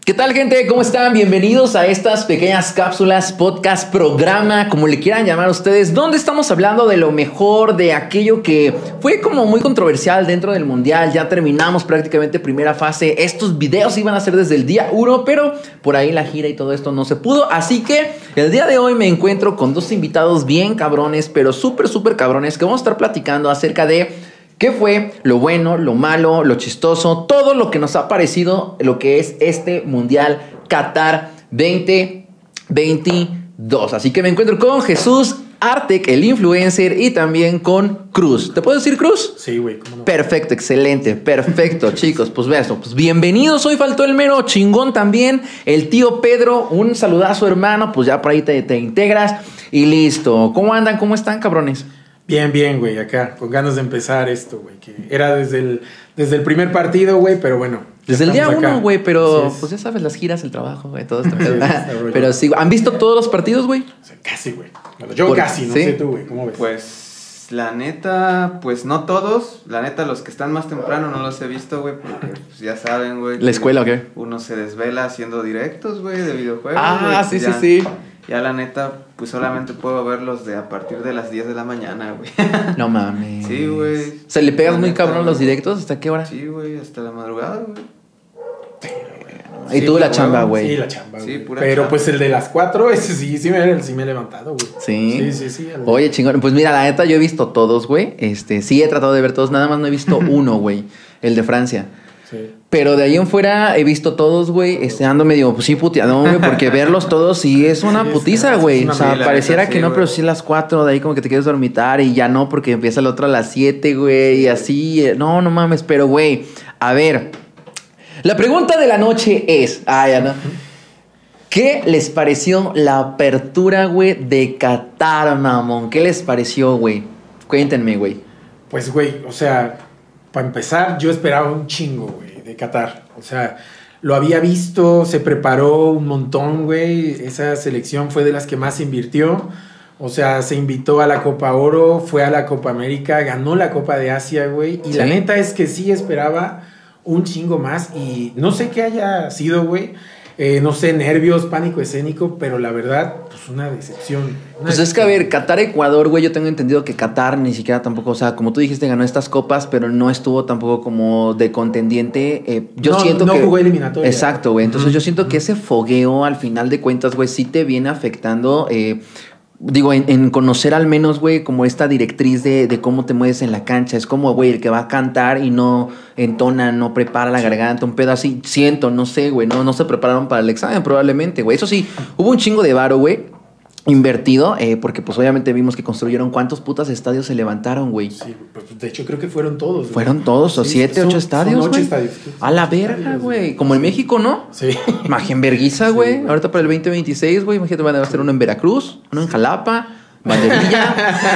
¿Qué tal, gente? ¿Cómo están? Bienvenidos a estas pequeñas cápsulas, podcast, programa, como le quieran llamar a ustedes, donde estamos hablando de lo mejor, de aquello que fue como muy controversial dentro del Mundial. Ya terminamos prácticamente primera fase. Estos videos iban a ser desde el día 1, pero por ahí la gira y todo esto no se pudo. Así que el día de hoy me encuentro con dos invitados bien cabrones, pero súper cabrones, que vamos a estar platicando acerca de ¿qué fue lo bueno, lo malo, lo chistoso, todo lo que nos ha parecido lo que es este Mundial Qatar 2022? Así que me encuentro con Jesús Artec, el influencer, y también con Cruz. ¿Te puedo decir Cruz? Sí, güey, ¿cómo no? Perfecto, excelente, perfecto, chicos. Pues vean, pues bienvenidos. Hoy faltó el mero chingón también, el tío Pedro. Un saludazo, hermano. Pues ya por ahí te integras y listo. ¿Cómo andan? ¿Cómo están, cabrones? Bien, güey, acá, con ganas de empezar esto, güey, que era desde el primer partido, güey, pero bueno. Desde el día 1, güey, pero pues ya sabes, las giras, el trabajo, güey, todo esto. Pero sí, ¿han visto todos los partidos, güey? O sea, casi, güey. Bueno, yo casi, no sé tú, güey, ¿cómo ves? Pues, la neta, pues no todos. La neta, los que están más temprano no los he visto, güey, porque pues, ya saben, güey. ¿La escuela o qué? Uno se desvela haciendo directos, güey, de videojuegos. Ah, güey, sí. Ya la neta, pues solamente puedo verlos de a partir de las 10 de la mañana, güey. No mames. Sí, güey. O sea, ¿le pegas muy neta, cabrón los directos? ¿Hasta qué hora? Sí, güey, hasta la madrugada, güey. Y tú la chamba, güey. Sí, la chamba, güey. Sí, pura pero chamba. pues el de las 4, ese sí me he levantado, güey. Sí. Sí. Oye, chingón. Pues mira, la neta, yo he visto todos, güey. Sí he tratado de ver todos, nada más no he visto uno, güey. El de Francia. Sí. Pero de ahí en fuera he visto todos, güey, ando medio, pues sí, puteado, güey, porque verlos todos sí es una putiza, güey. O sea, pareciera que no, pero sí a las 4, de ahí como que te quieres dormitar y ya no, porque empieza el otro a las 7, güey, y así. No mames, pero, güey, a ver, la pregunta de la noche es, ya no. ¿Qué les pareció la apertura, güey, de Qatar, mamón? ¿Qué les pareció, güey? Cuéntenme, güey. Pues, güey, o sea, para empezar, yo esperaba un chingo, güey, de Qatar. O sea, lo había visto, se preparó un montón, güey. Esa selección fue de las que más se invirtió. O sea, se invitó a la Copa Oro, fue a la Copa América, ganó la Copa de Asia, güey. Y ¿sí? La neta es que sí esperaba un chingo más. Y no sé qué haya sido, güey. No sé, nervios, pánico escénico, pero la verdad, pues una decepción. Pues es que, a ver, Qatar-Ecuador, güey, yo tengo entendido que Qatar ni siquiera tampoco, o sea, como tú dijiste, ganó estas copas, pero no estuvo tampoco como de contendiente. Siento que... No jugó eliminatoria. Exacto, güey. Entonces yo siento que ese fogueo, al final de cuentas, güey, sí te viene afectando... Digo, en conocer al menos, güey, como esta directriz de cómo te mueves en la cancha. Es como, güey, el que va a cantar y no entona, no prepara la garganta, un pedo así. Siento, no sé, güey, no se prepararon para el examen probablemente, güey. Eso sí, hubo un chingo de varo, güey, invertido, porque pues obviamente vimos que construyeron cuántos putas estadios se levantaron, güey. Sí, pues de hecho creo que fueron todos. Güey. Fueron todos, o 7, 8 estadios, son 8 güey. estadios. A la verga, güey. Como en México, ¿no? Sí. Magenverguiza, güey. Sí, ahorita para el 2026, güey. Imagínate, van a hacer uno en Veracruz, uno en Jalapa, Banderilla.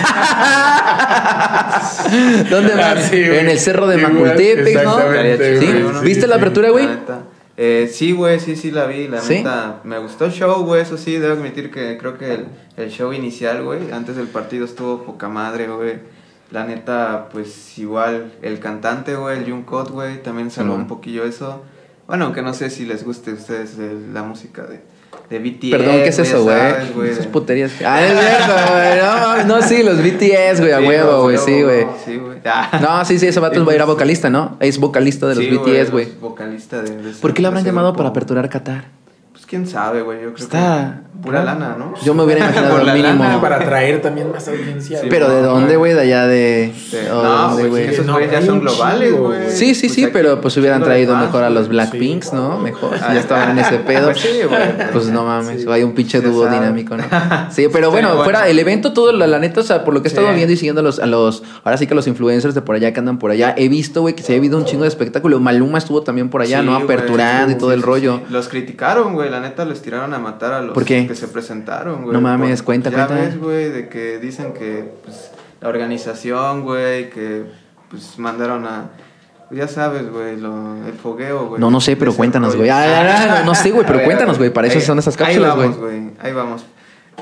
¿Dónde más? Sí, en el Cerro de Macultepec, ¿no? ¿Sí? ¿Viste la apertura, güey? Sí, güey, sí la vi, la ¿Sí? neta, me gustó el show, güey, eso sí, debo admitir que creo que el show inicial, güey, antes del partido estuvo poca madre, güey, la neta, pues igual, el cantante, güey, el Jungkook, güey, también salvó un poquillo eso, bueno, aunque no sé si les guste a ustedes la música de BTS. Perdón, ¿qué es eso, güey? Esas puterías. Es cierto, güey. No, sí, los BTS, güey, a huevo, güey, sí, güey. Sí, güey. No, sí, ese vato era vocalista, ¿no? Es vocalista de los BTS, güey. Vocalista de ¿Por qué lo habrán llamado para aperturar Qatar? Pues quién sabe, güey, yo creo Está que pura lana, ¿no? Yo me hubiera imaginado Por lo la mínimo. lana, Para atraer también más audiencia. Sí, ¿Pero de dónde, güey? ¿De allá de...? No, dónde, güey, esos No, güeyes ya hay son un globales, chingo, güey. güey. Sí, Pues pero pues hubieran chingo de traído fans, mejor a los güey. Blackpinks, Sí. ¿no? Mejor, ya estaban en ese pedo. Pues sí, güey. Pues no mames, Sí. hay un pinche Se dúo sabe. dinámico, ¿no? Sí, pero bueno, fuera el evento, todo, la neta, o sea, por lo que he estado Sí. viendo y siguiendo a los, ahora sí que los influencers de por allá que andan por allá, he visto, güey, que se ha habido un chingo de espectáculo. Maluma estuvo también por allá, Sí, ¿no? güey, Aperturando y todo el rollo. Sí. Los criticaron, güey, la neta les tiraron a matar a los ¿Por qué? que se presentaron, güey. No mames, cuenta. Ya ves, güey, de que dicen que, pues, la organización, güey, que, pues, mandaron a... Ya sabes, güey, el fogueo, güey. No sé, pero cuéntanos, güey. No sé, güey, pero cuéntanos, güey, para eso son esas cápsulas, güey. Ahí vamos.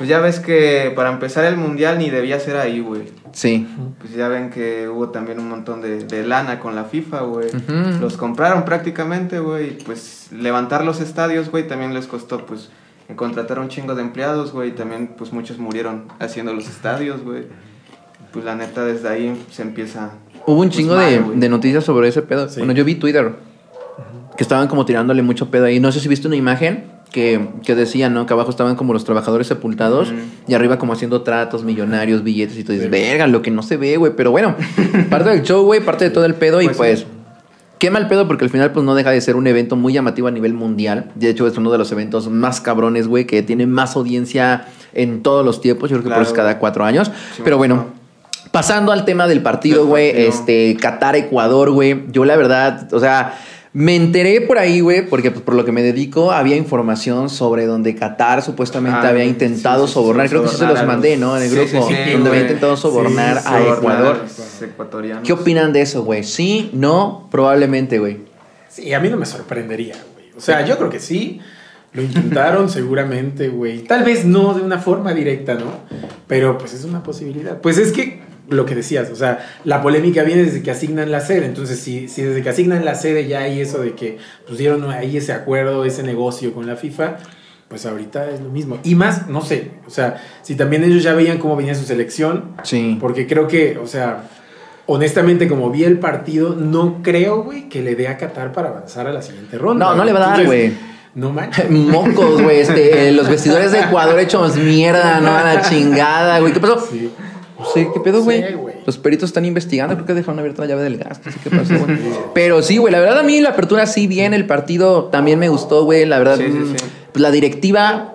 Pues ya ves que para empezar el mundial ni debía ser ahí, güey. Sí. Pues ya ven que hubo también un montón de lana con la FIFA, güey. Ujú. Los compraron prácticamente, güey. Pues levantar los estadios, güey, también les costó, pues, contratar un chingo de empleados, güey. También, pues, muchos murieron haciendo los estadios, güey. Pues la neta, desde ahí se empieza... Hubo un pues, chingo mal, de noticias sobre ese pedo. Sí. Bueno, yo vi Twitter que estaban como tirándole mucho pedo ahí. No sé si viste una imagen que decía, ¿no? Que abajo estaban como los trabajadores sepultados y arriba como haciendo tratos, millonarios, billetes y tú dices, verga, lo que no se ve, güey. Pero bueno, parte del show, güey, parte de todo el pedo y pues... Qué mal pedo porque al final pues no deja de ser un evento muy llamativo a nivel mundial. De hecho es uno de los eventos más cabrones, güey, que tiene más audiencia en todos los tiempos. Yo creo que por eso es cada 4 años. Sí, pero bueno, pasando al tema del partido, güey. Qatar-Ecuador, güey. Yo la verdad, o sea... Me enteré por ahí, güey, porque pues, por lo que me dedico había información sobre donde Qatar supuestamente había intentado sobornar. Creo que sí se los mandé, ¿no? En el grupo, donde había intentado sobornar a Ecuador. Ecuatorianos. ¿Qué opinan de eso, güey? ¿Sí? ¿No? Probablemente, güey. Sí, a mí no me sorprendería, güey. O sea, yo creo que sí. Lo intentaron seguramente, güey. Tal vez no de una forma directa, ¿no? Pero pues es una posibilidad. Pues es que lo que decías, o sea, la polémica viene desde que asignan la sede. Entonces, si desde que asignan la sede ya hay eso de que pusieron ahí ese acuerdo, ese negocio con la FIFA, pues ahorita es lo mismo. Y más, no sé, o sea, si también ellos ya veían cómo venía su selección. Sí. Porque creo que, o sea, honestamente, como vi el partido, no creo, güey, que le dé a Qatar para avanzar a la siguiente ronda. No, no le va a dar, güey. No manches. Mocos, güey. Los vestidores de Ecuador hechos mierda, no a la chingada, güey. ¿Qué pasó? Sí. Sí, ¿qué pedo, güey? Sí, güey. Los peritos están investigando, creo que dejaron abierta la llave del gas. Así que pasó, güey. Pero sí, güey, la verdad a mí la apertura sí bien, el partido también me gustó, güey. La verdad, Sí. pues la directiva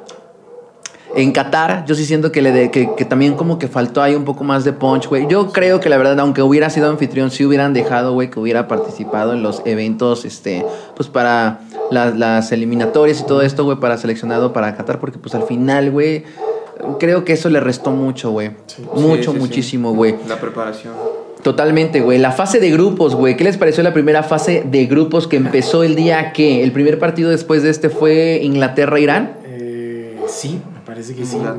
en Qatar, yo sí siento que también como que faltó ahí un poco más de punch, güey. Yo creo que la verdad, aunque hubiera sido anfitrión, sí hubieran dejado, güey, que hubiera participado en los eventos, pues para las eliminatorias y todo esto, güey, para seleccionado para Qatar, porque pues al final, güey, creo que eso le restó mucho, güey. Sí. Muchísimo, güey. La preparación. Totalmente, güey. La fase de grupos, güey. ¿Qué les pareció la primera fase de grupos que empezó el día que el primer partido después de fue Inglaterra-Irán? Sí, me parece que sí, güey.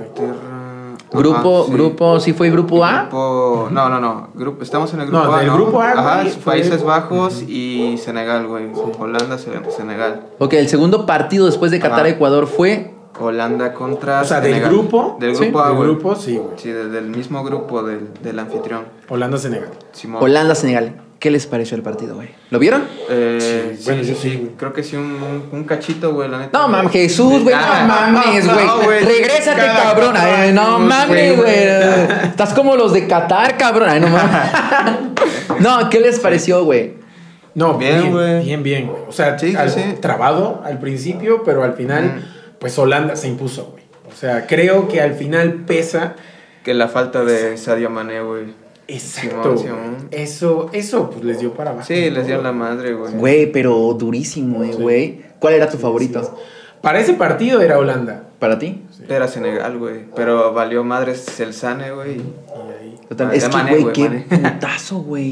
Grupo, ¿sí fue grupo A? No. Estamos en el grupo No, A. del grupo A, Ajá, güey, Países Bajos y Senegal, güey. Holanda, Senegal. Ok, el segundo partido después de Qatar-Ecuador fue... Holanda contra O sea, Senegal. del grupo. Del Sí. grupo A, Del güey. grupo, sí, güey. Sí, del mismo grupo del anfitrión. Holanda-Senegal. Simón. Holanda-Senegal. ¿Qué les pareció el partido, güey? ¿Lo vieron? Sí, bueno, yo sí, güey. Creo que sí, un cachito, güey, la neta. No mames, Jesús, güey, no mames, güey. no, güey. Regrésate, Cada cabrón. Ay, no 4 años, mames, güey. güey. Estás como los de Qatar, cabrón. Ay, no mames. No, ¿qué les pareció, güey? No, Bien, güey. bien, güey. O sea, Sí. trabado al principio, pero al final, pues Holanda se impuso, güey. O sea, creo que al final pesa. Que la falta de Sadio Mané, güey. Exacto. Simón. Eso, pues les dio para abajo. Sí, les dio la madre, güey. Güey, pero durísimo, güey. ¿Cuál era tu favorito? Para ese partido era Holanda. ¿Para ti? Era Senegal, güey. Pero valió madres el Sane, güey. Y ahí. Es que, Mané, güey, güey, qué Mané. putazo, güey.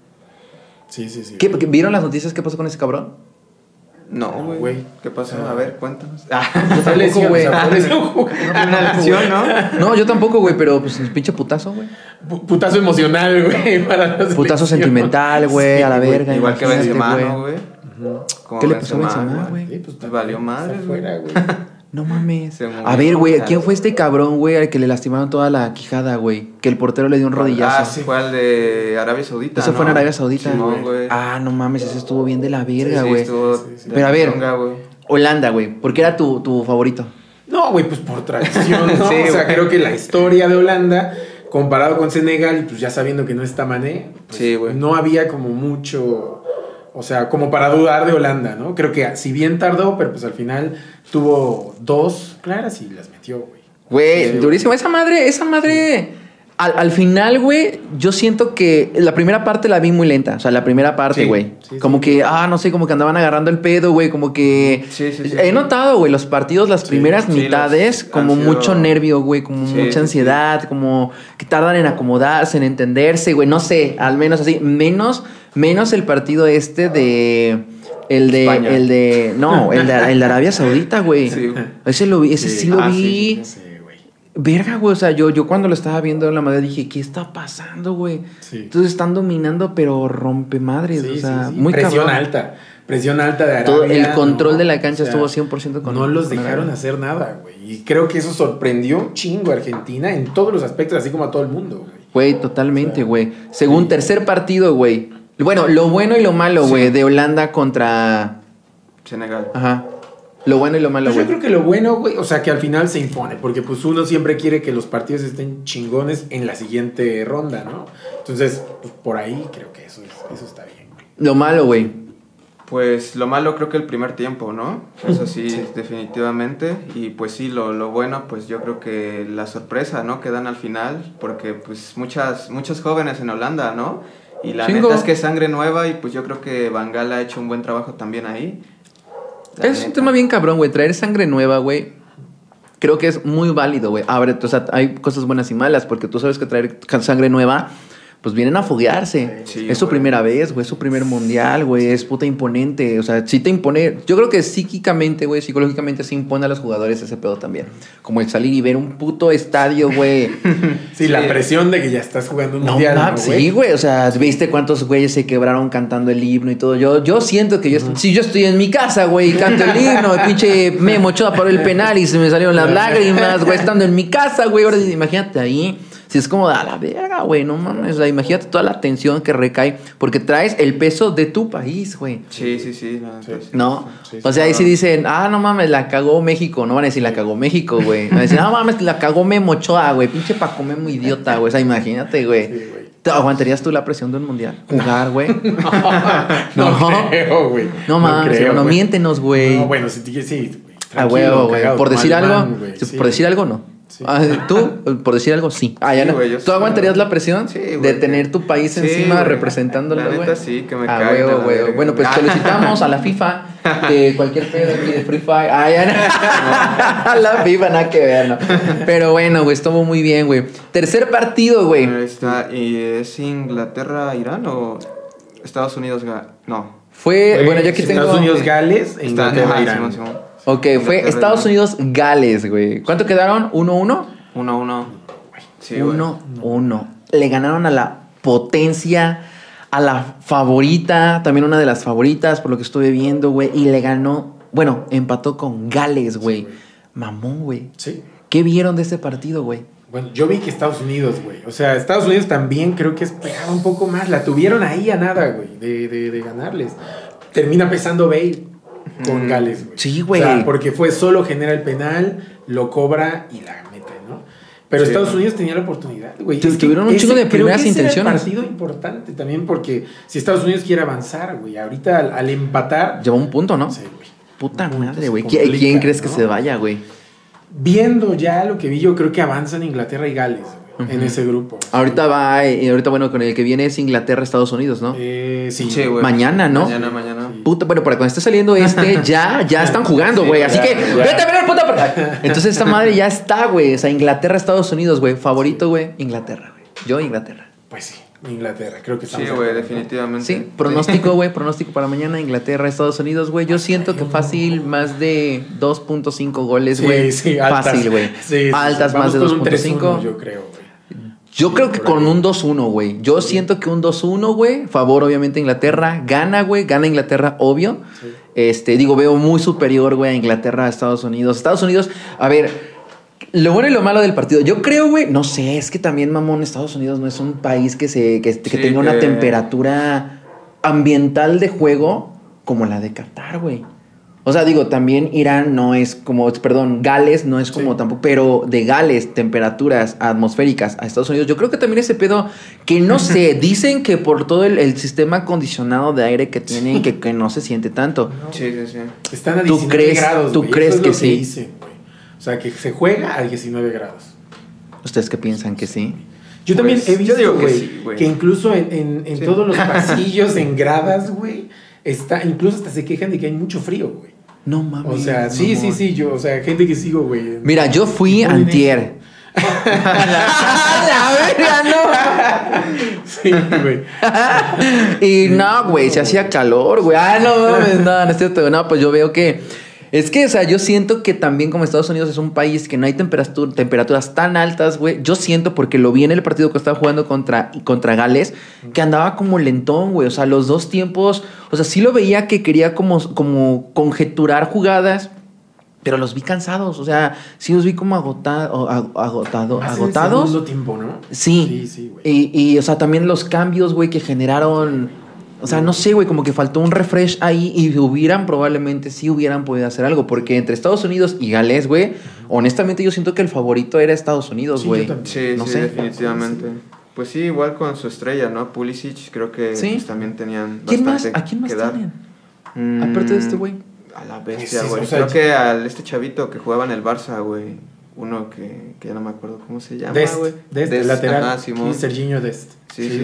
Sí. ¿Vieron las noticias? ¿Qué pasó con ese cabrón? No, güey. güey. ¿Qué pasó? A ver, cuéntanos. Fue lesión, güey. o sea, fue lesión. Una lesión, ¿no? No, yo tampoco, güey, pero pues un pinche putazo, güey. Putazo emocional, güey. Para la Putazo selección. sentimental, güey, Sí, a la güey. verga. Igual que imagínate, Benzema, ¿no, güey? Como ¿Qué le pasó a Benzema, güey? Sí, pues, Pues valió madre, está güey. fuera, güey. No mames. Se murió. A ver, güey, ¿quién fue este cabrón, güey, al que le lastimaron toda la quijada, güey? Que el portero le dio un rodillazo. Ah, sí, fue al de Arabia Saudita. Eso fue en Arabia Saudita. Simón, güey. Ah, no mames, ese estuvo bien de la verga, Sí, güey. estuvo Sí. de Pero a ver, chonga, güey. Holanda, güey, ¿por qué era tu favorito? No, güey, pues por tradición, ¿no? Sí, o sea, güey. creo que la historia de Holanda, comparado con Senegal, pues ya sabiendo que no está Mané, pues, Sí, güey. no había como mucho, o sea, como para dudar de Holanda, ¿no? Creo que si bien tardó, pero pues al final tuvo 2 claras y las metió, güey. Güey, Sí, durísimo. Esa madre. Al final, güey, yo siento que la primera parte la vi muy lenta. O sea, la primera parte, Sí, güey. sí, como que, no sé, como que andaban agarrando el pedo, güey. Como que. Sí. He notado, güey, los partidos, las primeras sí, mitades, los como han sido- mucho nervio, güey. Como Sí, mucha sí, ansiedad. Como que tardan en acomodarse, en entenderse, güey. No sé, al menos así. Menos el partido de. España. El de Arabia Saudita, güey. Sí, güey. Ese sí lo vi. Sí, güey. Verga, güey, o sea, yo cuando lo estaba viendo en la madre dije, ¿qué está pasando, güey? Sí. Entonces están dominando, pero rompe madres, Sí, o sea, sí, sí. muy Presión cabrón. alta. Presión alta de Arabia. Todo el control de la cancha O sea, estuvo 100% con no los con dejaron Arabia. hacer nada, güey. Y creo que eso sorprendió un chingo a Argentina en todos los aspectos, así como a todo el mundo, güey. Güey, totalmente, O sea, güey. Según sí. tercer partido, güey. Bueno, lo bueno y lo malo, Sí. güey, de Holanda contra... Senegal. Ajá. Lo bueno y lo malo, Pues yo güey. creo que lo bueno, güey, o sea, que al final se impone, porque pues uno siempre quiere que los partidos estén chingones en la siguiente ronda, ¿no? Entonces, pues por ahí creo que eso está bien, güey. Lo malo, güey. Pues lo malo creo que el primer tiempo, ¿no? Eso sí, definitivamente. Y pues sí, lo bueno, pues yo creo que la sorpresa, ¿no? Que dan al final, porque pues muchos jóvenes en Holanda, ¿no? Y la Chingo. neta es que es sangre nueva y pues yo creo que Van Gaal ha hecho un buen trabajo también ahí. La Es un neta. tema bien cabrón, güey. Traer sangre nueva, güey. Creo que es muy válido, güey. A ver, o sea, hay cosas buenas y malas, porque tú sabes que traer sangre nueva, pues vienen a foguearse. Sí, es su güey. primera vez, güey. Es su primer mundial, güey. Es puta imponente. O sea, sí te impone. Yo creo que psíquicamente, güey, psicológicamente sí impone a los jugadores ese pedo también. Como el salir y ver un puto estadio, güey. Sí, la presión de que ya estás jugando un No, mundial, ¿no, sí, güey. O sea, ¿viste cuántos güeyes se quebraron cantando el himno y todo? Yo siento que si yo estoy en mi casa, güey, y canto el himno, el pinche Memo Ochoa paró el penal y se me salieron las lágrimas, güey, estando en mi casa, güey. Ahora imagínate ahí. Si es como a la verga, güey, no mames. O sea, imagínate toda la tensión que recae porque traes el peso de tu país, güey. Sí, la neta, sí. ¿No? Sí, sí, O sea, ahí sí cabrón. dicen, no mames, la cagó México. No van a decir la cagó México, güey. Van a decir, no mames, la cagó Memo Ochoa, güey. Pinche Paco Memo idiota, güey. O sea, imagínate, güey. Sí, güey. ¿Te aguantarías tú la presión de un mundial? Jugar, güey. No creo, güey. No mames, creo, no güey. miéntenos, güey. No, bueno, si te sí, güey. A huevo, güey. Por decir algo, Sí. por decir algo, no. Sí. Tú, por decir algo, sí. Sí, ya no. güey, yo ¿Tú sí, aguantarías güey. la presión Sí, güey, de tener tu país sí, encima güey. representándolo, La güey? neta sí, que me A caigan huevo, a la güey. verga. Bueno, pues solicitamos a la FIFA que cualquier pedo aquí de Free Fire. Ya no. A la FIFA, nada que ver, ¿no? Pero bueno, güey, estuvo muy bien, güey. Tercer partido, güey. Ahí está. ¿Y es Inglaterra-Irán o Estados Unidos? No. Bueno, yo aquí tengo. Estados Unidos, Gales, e Inglaterra, Ajá, Irán. Simón. Ok, fue Inglaterra, Estados Irán. Unidos, Gales, güey. ¿Cuánto quedaron? ¿1-1? 1-1. Sí, güey. 1-1. Le ganaron a la potencia, a la favorita, también una de las favoritas, por lo que estuve viendo, güey. Y le ganó, bueno, empató con Gales, güey. Sí, güey. Mamón, güey. Sí. ¿Qué vieron de ese partido, güey? Bueno, yo vi que Estados Unidos, güey. O sea, Estados Unidos también creo que esperaba un poco más. La tuvieron ahí a nada, güey, de ganarles. Termina pesando Bale con Gales, güey. Sí, güey. O sea, porque fue solo genera el penal, lo cobra y la mete, ¿no? Pero Sí, Estados ¿no? Unidos tenía la oportunidad, güey. Tuvieron un ese- chingo de creo primeras que ese intenciones. Era el partido importante también porque si Estados Unidos quiere avanzar, güey, ahorita al empatar... Llevó un punto, ¿no? Sí, güey. Puta Un madre, se güey. complica, ¿Quién crees que ¿no? se vaya, güey? Viendo ya lo que vi, yo creo que avanzan Inglaterra y Gales, güey, en ese grupo. Ahorita bueno, con el que viene es Inglaterra, Estados Unidos, ¿no? Sí, Sí, güey. Mañana, ¿no? Mañana. Sí. Puta, bueno, para cuando esté saliendo ya están jugando, güey. Así ya, que, ya. vete a ver, puta. Entonces, esta madre ya está, güey. O sea, Inglaterra, Estados Unidos, güey. Favorito, güey. Inglaterra, güey. Yo, Inglaterra. Pues sí, Inglaterra, creo que Sí, estamos de güey, acuerdo, ¿no? definitivamente. Sí, pronóstico, güey. Pronóstico para mañana, Inglaterra, Estados Unidos, güey. Yo siento que fácil, más de 2.5 goles, güey. Sí, altas. Fácil, güey. Sí, Altas, vamos más de con un 2.5. 3-1, yo creo, güey. Yo creo que por con ahí. un 2-1, güey. Yo siento que un 2-1, güey. Favor, obviamente, Inglaterra. Gana, güey. Gana Inglaterra, obvio. Sí. Veo muy superior, güey, a Inglaterra, a Estados Unidos. Estados Unidos, a ver, lo bueno y lo malo del partido. Yo creo, güey, no sé, es que también, mamón, Estados Unidos no es un país que tenga una temperatura ambiental de juego como la de Qatar, güey. O sea, digo, también Irán no es como, perdón, Gales no es como Sí. tampoco, pero de Gales, temperaturas atmosféricas a Estados Unidos, yo creo que también ese pedo, que no sé, dicen que por todo el sistema acondicionado de aire que tienen, que no se siente tanto. Sí. Están a ¿Tú 19 crees- grados, tú güey. crees Eso es lo que sí? dicen, güey. O sea, que se juega a 19 grados. ¿Ustedes qué piensan que sí? Yo Pues, también he yo visto, digo que güey, sí, güey. que incluso en Sí. todos los pasillos, en gradas, güey, incluso hasta se quejan de que hay mucho frío, güey. No mames. O sea, sí, yo, o sea, gente que sigo, güey. Mira, yo fui Ponen antier. ¡La verga, Sí, güey. no! Y no, güey, se hacía calor, güey. No, mames, no es cierto. No, pues yo veo que Es que, o sea, yo siento que también como Estados Unidos es un país que no hay temperaturas tan altas, güey. Yo siento, porque lo vi en el partido que estaba jugando contra Gales, que andaba como lentón, güey. O sea, los dos tiempos, o sea, sí lo veía que quería como conjeturar jugadas, pero los vi cansados. O sea, sí los vi como agotados. El segundo tiempo, ¿no? Sí. Sí, güey. Y, o sea, también los cambios, güey, que generaron... O sea, no sé, güey, como que faltó un refresh ahí y probablemente sí hubieran podido hacer algo. Porque entre Estados Unidos y Gales, güey, honestamente yo siento que el favorito era Estados Unidos, güey. Sí, no sí, sé. definitivamente. Pues sí, igual con su estrella, ¿no? Pulisic, creo que Sí. pues, también tenían ¿Quién más? bastante ¿A quién más que dar. tienen? Aparte de este güey. A la bestia, Sí, güey. o sea, Creo que al este chavito que jugaba en el Barça, güey. Uno que ya no me acuerdo cómo se llama, güey. Dest, lateral. Ajá, Simón. Serginho Dest. Sí.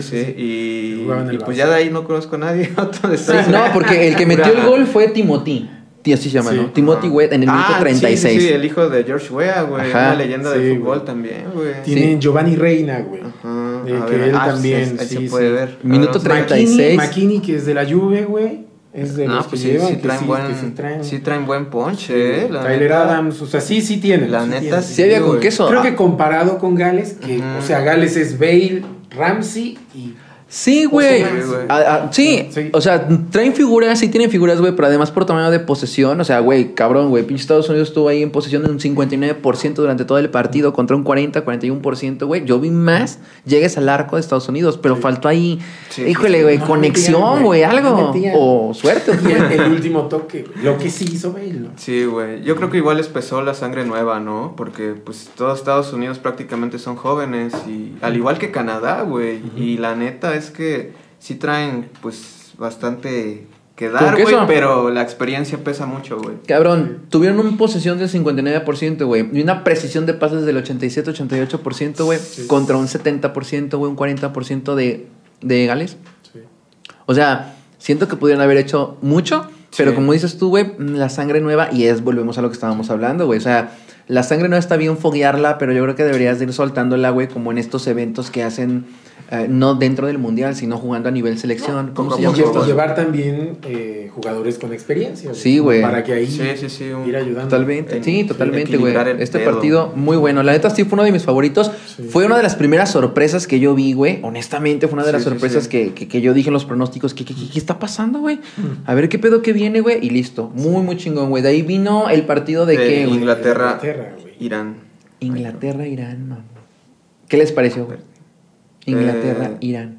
Y pues Barça. ya de ahí no conozco a nadie. Sí, no, porque el que metió el gol fue Timothy. Así se llama, Sí. ¿no? Timothy Weah en el minuto 36. Sí, el hijo de George Weah, güey. Ajá. Una leyenda Sí, del fútbol güey. también, güey. Tienen Giovanni Reina, güey. Ajá. Que A ver, él pues, también. ahí sí, se puede sí. ver. Minuto Ahora, 36. McKinney, que es de la Juve, güey. Es de No, los pues que sí, llevan. sí que traen sí, buen, que sí traen. sí traen buen punch, la Tyler neta. Adams, o sea, sí tienen. La sí neta, tienen. Sí había con güey. queso. Creo que comparado con Gales, que, Ujú. o sea, Gales es Bale, Ramsey y... Sí, güey. Sí, güey. Sí, Sí. o sea, traen figuras, sí tienen figuras, güey, pero además por tamaño de posesión, o sea, güey, cabrón, güey, pinche Estados Unidos estuvo ahí en posesión de un 59% durante todo el partido contra un 41%, güey. Yo vi más llegues al arco de Estados Unidos, pero faltó ahí, Sí, híjole, sí, güey, no conexión, metían, güey, güey, no algo. metían. O suerte, y güey. el último toque, güey. Lo que sí hizo Bale, ¿no? Sí, güey. Yo creo que igual les pesó la sangre nueva, ¿no? Porque pues todos Estados Unidos prácticamente son jóvenes y al igual que Canadá, güey. Y la neta es que sí traen pues bastante que dar, ¿Con queso? güey, pero la experiencia pesa mucho, güey. Cabrón, tuvieron una posesión del 59%, güey, y una precisión de pases del 87-88%, güey, Sí. contra un 70%, güey, un 40% de Gales. Sí. O sea, siento que pudieron haber hecho mucho, pero Sí. como dices tú, güey, la sangre nueva, y volvemos a lo que estábamos hablando, güey. O sea, la sangre nueva está bien foguearla, pero yo creo que deberías de ir soltándola, güey, como en estos eventos que hacen, no dentro del mundial, sino jugando a nivel selección. ¿Cómo poco se a llama? poco, Y llevar también jugadores con experiencia. Sí, como güey. Para que ahí Sí. ir ayudando. Totalmente, sí, Sí, totalmente, güey. equilibrar el Este pedo. partido muy bueno. La neta sí fue uno de mis favoritos. Sí. Fue una de las primeras sorpresas que yo vi, güey. Honestamente, fue una de las Sí, sorpresas sí. Que yo dije en los pronósticos. ¿Qué está pasando, güey? A ver qué pedo que viene, güey. Y listo. Muy, muy chingón, güey. De ahí vino el partido de qué, güey. Inglaterra, güey. Irán. Inglaterra, Irán, mamá. ¿Qué les pareció, güey? Inglaterra, Irán.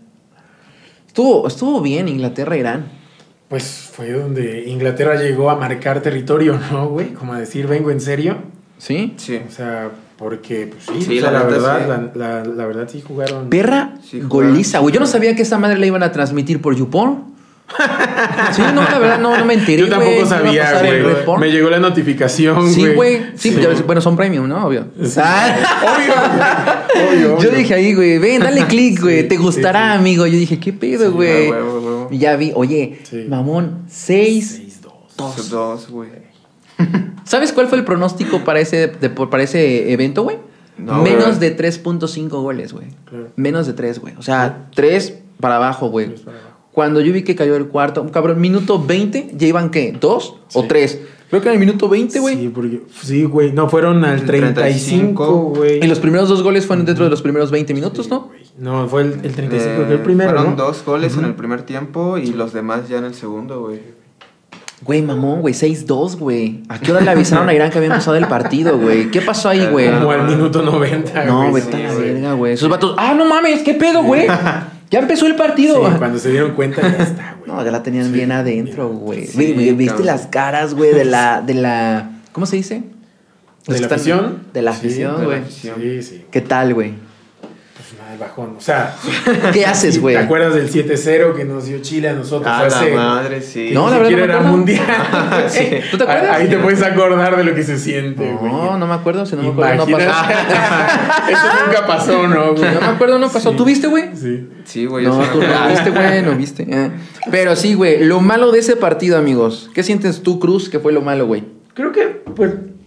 Estuvo bien Inglaterra, Irán. Pues fue donde Inglaterra llegó a marcar territorio, ¿no, güey? Como a decir, vengo en serio. ¿Sí? Sí. O sea, porque, pues sí, Sí, o sea, la la neta, verdad, sí. la verdad sí jugaron. Perra Sí, jugaron. goliza, güey. Yo no sabía que esa madre la iban a transmitir por YouPorn. Sí, no, la verdad, no me enteré. Yo tampoco güey. Iba a sabía, pasar en güey. Red Porn. Me llegó la notificación, güey. Sí, güey. Sí, bueno, son premium, ¿no? Obvio. Sí. Ah. Obvio. Yo dije ahí, güey, ven, dale click, güey. Sí, Te gustará, sí. amigo. Yo dije, ¿qué pedo, Sí, güey? huevo. Y ya vi, oye, Sí. mamón, 6. 6-2. Dos, güey. ¿Sabes cuál fue el pronóstico para ese evento, güey? No, Menos güey. de 3.5 goles, güey. Claro. Menos de 3, güey. O sea, 3 para abajo, güey. 3 para abajo. Cuando yo vi que cayó el cuarto, cabrón, minuto 20, ¿ya iban qué? ¿2 o Sí. 3? Creo que en el minuto 20, güey. Sí, porque, sí, güey. No, fueron al El 35, güey. Y los primeros 2 goles fueron dentro de los primeros 20 minutos, ¿no? Güey. No, fue el 35, que el primero, Fueron ¿no? 2 goles en Ujú. el primer tiempo y los demás ya en el segundo, güey. Güey, mamón, güey, 6-2, güey. ¿A qué hora le avisaron a Irán que había empezado el partido, güey? ¿Qué pasó ahí, güey? Como al minuto 90, No, güey. vete a la sí, güey. verga, güey. Esos vatos, no mames, ¿qué pedo, güey? Ya empezó el partido. Sí, cuando se dieron cuenta ya está, güey. No, ya la tenían Sí, bien adentro, güey. Sí, ¿Viste cabrón. las caras, güey, de la... ¿Cómo se dice? Los ¿De la que están- afición? De la Sí, afición, de la güey. afición. Sí, sí. ¿Qué tal, güey? Pues nada, el bajón. O sea, ¿Qué haces, ¿te güey? acuerdas del 7-0 que nos dio Chile a nosotros? A la hace- madre, sí. que No, ni la verdad siquiera no me era acuerdo. mundial. Sí. ¿Tú te acuerdas? Ahí te puedes acordar de lo que se siente, güey. No me acuerdo. Si no me acuerdo, no Imagínate. pasó. Eso nunca pasó, ¿no, güey? No me acuerdo, no pasó. Sí. ¿Tú viste, güey? Sí. Sí, güey. No, yo sí tú me no acuerdo. viste, güey, no viste. Pero sí, güey, lo malo de ese partido, amigos. ¿Qué sientes tú, Cruz, que fue lo malo, güey? Creo que, pues,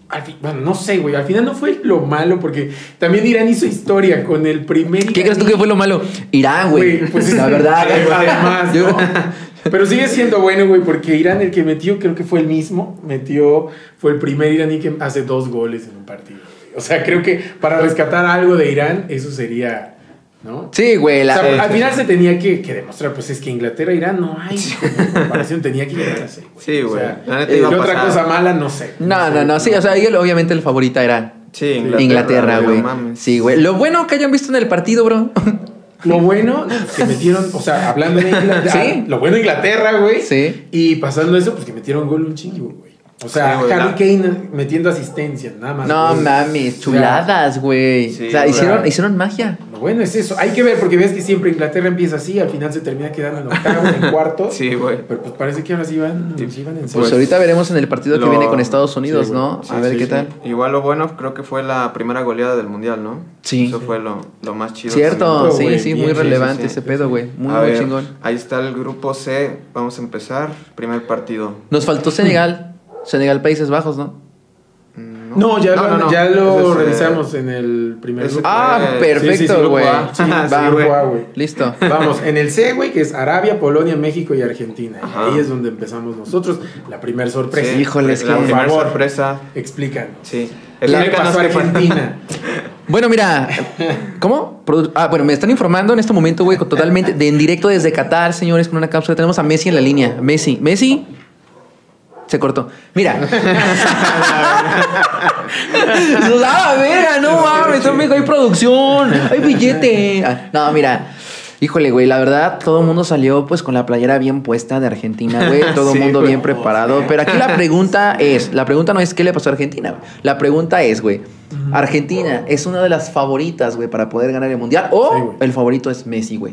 Bueno, no sé, güey. Al final no fue lo malo porque también Irán hizo historia con el primer... ¿Qué crees tú que fue lo malo? Irán, güey. Pues, la verdad. Además, ¿no? Pero sigue siendo bueno, güey, porque Irán el que metió, creo que fue el mismo. Fue el primer iraní que hace 2 goles en un partido. O sea, creo que para rescatar algo de Irán, eso sería... ¿no? Sí, güey. Al final se tenía que demostrar, pues es que Inglaterra, Irán no hay comparación, tenía que ganarse. Sí, güey. ¿Qué otra cosa mala? No sé. No, sí, o sea, obviamente el favorito era Inglaterra, güey. Sí, güey. Lo bueno que hayan visto en el partido, bro. Lo bueno que metieron, o sea, hablando de Inglaterra, ¿sí? Lo bueno de Inglaterra, güey. Sí. Y pasando eso, pues que metieron gol un chingo, güey. O sea, sí, Harry Kane metiendo asistencia, nada más. No mames, chuladas, güey. Sí, o sea, hicieron magia. Lo bueno es eso. Hay que ver, porque ves que siempre Inglaterra empieza así, al final se termina quedando en octavos, en cuartos. Sí, güey. Pero pues parece que ahora sí van en pues serio. Ahorita veremos en el partido que viene con Estados Unidos, sí, ¿no? A ver qué tal. Igual lo bueno creo que fue la primera goleada del Mundial, ¿no? Sí. Eso fue lo más chido. Cierto, sí, muy relevante ese pedo, güey. Muy chingón. Ahí está el grupo C. Vamos a empezar. Primer partido. Nos faltó Senegal. Senegal, Países Bajos, ¿no? No, ya lo revisamos en el primer grupo. Perfecto, güey. Sí, listo. Vamos, en el C, güey, que es Arabia, Polonia, México y Argentina. Y ahí es donde empezamos nosotros. La primera sorpresa. Sí, híjoles, la primera sorpresa. Explícanos. Sí. ¿Qué le pasó a Argentina? Bueno, mira, ¿cómo? Bueno, me están informando en este momento, güey, totalmente en directo desde Qatar, señores, con una cápsula. Tenemos a Messi en la línea. Messi. Se cortó. Mira. Verga, no mames, hay producción, hay billete. No, mira. Híjole, güey, la verdad, todo el mundo salió pues con la playera bien puesta de Argentina, güey. Todo el mundo bien preparado. Pero aquí la pregunta no es qué le pasó a Argentina, güey. La pregunta es, güey, Argentina es una de las favoritas, güey, para poder ganar el Mundial. O el favorito es Messi, güey.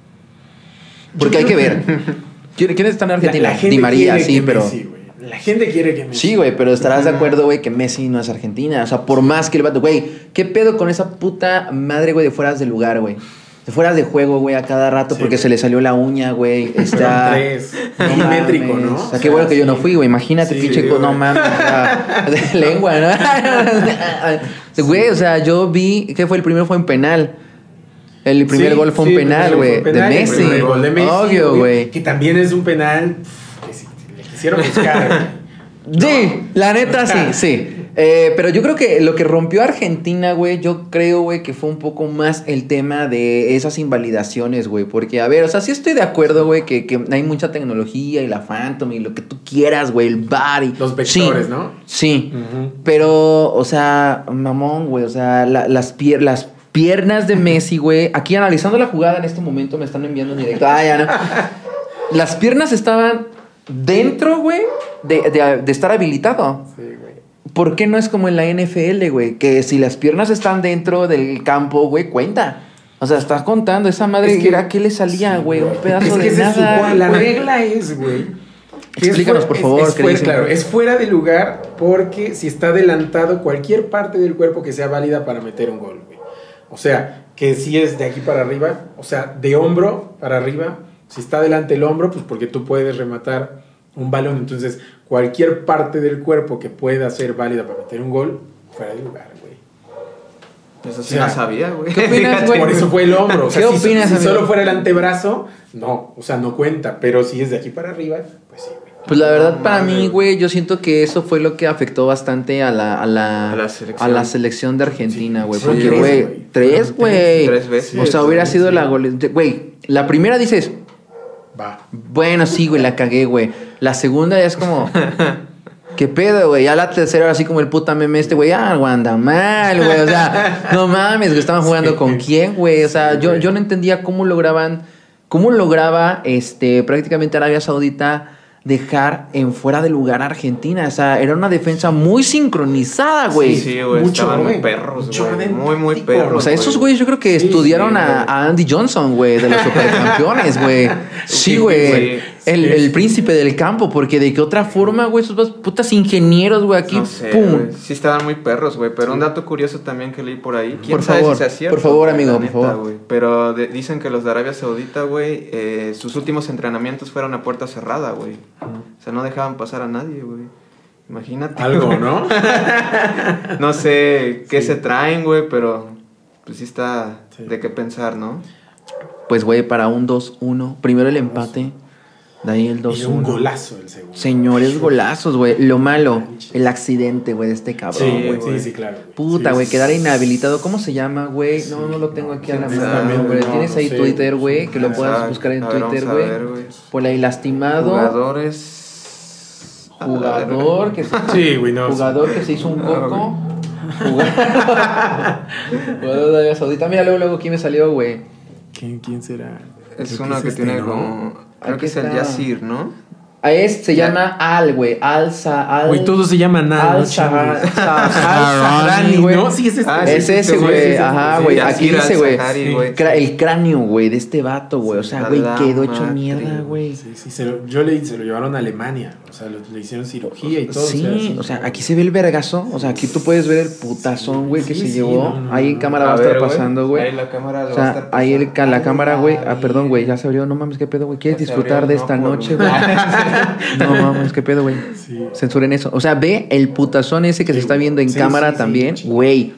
Porque hay que ver. ¿Quiénes están en Argentina? Di María, sí, pero... Messi, la gente quiere que Messi. Sí, güey, pero estarás de acuerdo, güey, que Messi no es Argentina. O sea, por más que el vato, güey, ¿qué pedo con esa puta madre, güey, de fueras de lugar, güey? De fueras de juego, güey, a cada rato porque se le salió la uña, güey. Está... 3. Milimétrico, ¿no? O sea, qué bueno que yo no fui, güey. Imagínate, pinche, no mames. O sea, de lengua, ¿no? Güey, o sea, yo vi que fue el primero fue en penal. El primer gol fue un penal, güey. De Messi. El gol de Messi. Obvio, güey. Que también es un penal que le quisieron buscar. Sí, la neta sí. Pero yo creo que lo que rompió a Argentina, güey, yo creo, güey, que fue un poco más el tema de esas invalidaciones, güey. Porque, a ver, o sea, sí estoy de acuerdo, güey, que hay mucha tecnología y la Phantom y lo que tú quieras, güey, el VAR y... Los vectores, ¿no? Sí, pero, o sea, mamón, güey, o sea, las piernas de Messi, güey. Aquí analizando la jugada en este momento me están enviando en directo. Ya no. Las piernas estaban dentro, güey, de estar habilitado. Sí, güey. ¿Por qué no es como en la NFL, güey? Que si las piernas están dentro del campo, güey, cuenta. O sea, estás contando. Esa madre, ¿qué le salía, güey? Un pedazo de nada. La regla es, güey. Explícanos, por favor. Claro, es fuera de lugar porque si está adelantado cualquier parte del cuerpo que sea válida para meter un gol, güey. O sea, que si es de aquí para arriba, o sea, de hombro para arriba, si está adelante el hombro, pues porque tú puedes rematar un balón. Entonces, cualquier parte del cuerpo que pueda ser válida para meter un gol, fuera de lugar, güey. Eso sí, o sea, no sabía, güey. ¿Qué opinas, güey? Por eso fue el hombro. O sea, ¿Qué opinas, si solo fuera el antebrazo, no. O sea, no cuenta. Pero si es de aquí para arriba, pues sí, güey. Pues la verdad, para mí, güey, yo siento que eso fue lo que afectó bastante a la selección de Argentina, güey. Sí, porque, güey, 3, güey. 3 veces. O sea, hubiera sido la goleada. Güey, la primera dices... Va. Bueno, sí, güey, la cagué, güey. La segunda ya es como... ¿Qué pedo, güey? Ya la tercera, así como el puta meme güey. Anda mal, güey. O sea, no mames, güey. Estaban jugando con quién, güey. O sea, yo no entendía cómo lograba prácticamente Arabia Saudita dejar en fuera de lugar a Argentina. O sea, era una defensa muy sincronizada, güey. Sí, güey. Estaban muy perros, güey. Muy perros. O sea, esos güeyes yo creo que estudiaron a Andy Johnson, güey, de los supercampeones, güey. Sí, güey. El príncipe del campo, porque de qué otra forma, güey, esos putas ingenieros, güey, aquí, no sé, pum. Güey. Sí estaban muy perros, güey, pero un dato curioso también que leí por ahí. ¿Quién por sabe favor, si sea cierto? Por favor, amigo, neta, por favor. Güey. Pero dicen que los de Arabia Saudita, güey, sus últimos entrenamientos fueron a puerta cerrada, güey. O sea, no dejaban pasar a nadie, güey. Imagínate. Algo, ¿no? No sé qué se traen, güey, pero pues sí está de qué pensar, ¿no? Pues, güey, para un 2-1. Primero el empate. De ahí el 2-1. Y un golazo el segundo. Señores, golazos, güey. Lo malo, el accidente, güey, de este cabrón, güey. Sí, claro. Puta, güey, quedar inhabilitado. ¿Cómo se llama, güey? No lo tengo aquí a la mano, güey. Tienes ahí Twitter, güey, que lo puedas buscar en Twitter, güey. Por ahí lastimado. Jugadores. Jugador que se... Sí, güey, no. Jugador que se hizo un coco. Jugador de Arabia Saudita. Mira, luego aquí me salió, güey. ¿Quién será? Es uno que tiene como... Creo que es el Yasir, ¿no? A se llama Al, güey. Al-Sa... Güey, todos se llaman Al-Sahrani, güey. No, sí, es este. Es ese, güey. Ajá, güey. Aquí dice, güey. El cráneo, güey, de este vato, güey. O sea, güey, quedó hecho mierda, güey. Sí, se lo llevaron a Alemania. O sea, le hicieron cirugía y todo. Sí, o sea, aquí se ve el vergazo. O sea, aquí tú puedes ver el putazón, güey, que se llevó. Ahí en cámara va a estar pasando, güey. Ahí la cámara o sea, ahí la cámara, güey. Perdón, güey, ya se abrió. No mames, qué pedo, güey. ¿Quieres disfrutar de esta noche, güey? No mames, qué pedo, güey. Sí. Censuren eso. O sea, ve el putazón ese que se está viendo en cámara también, güey.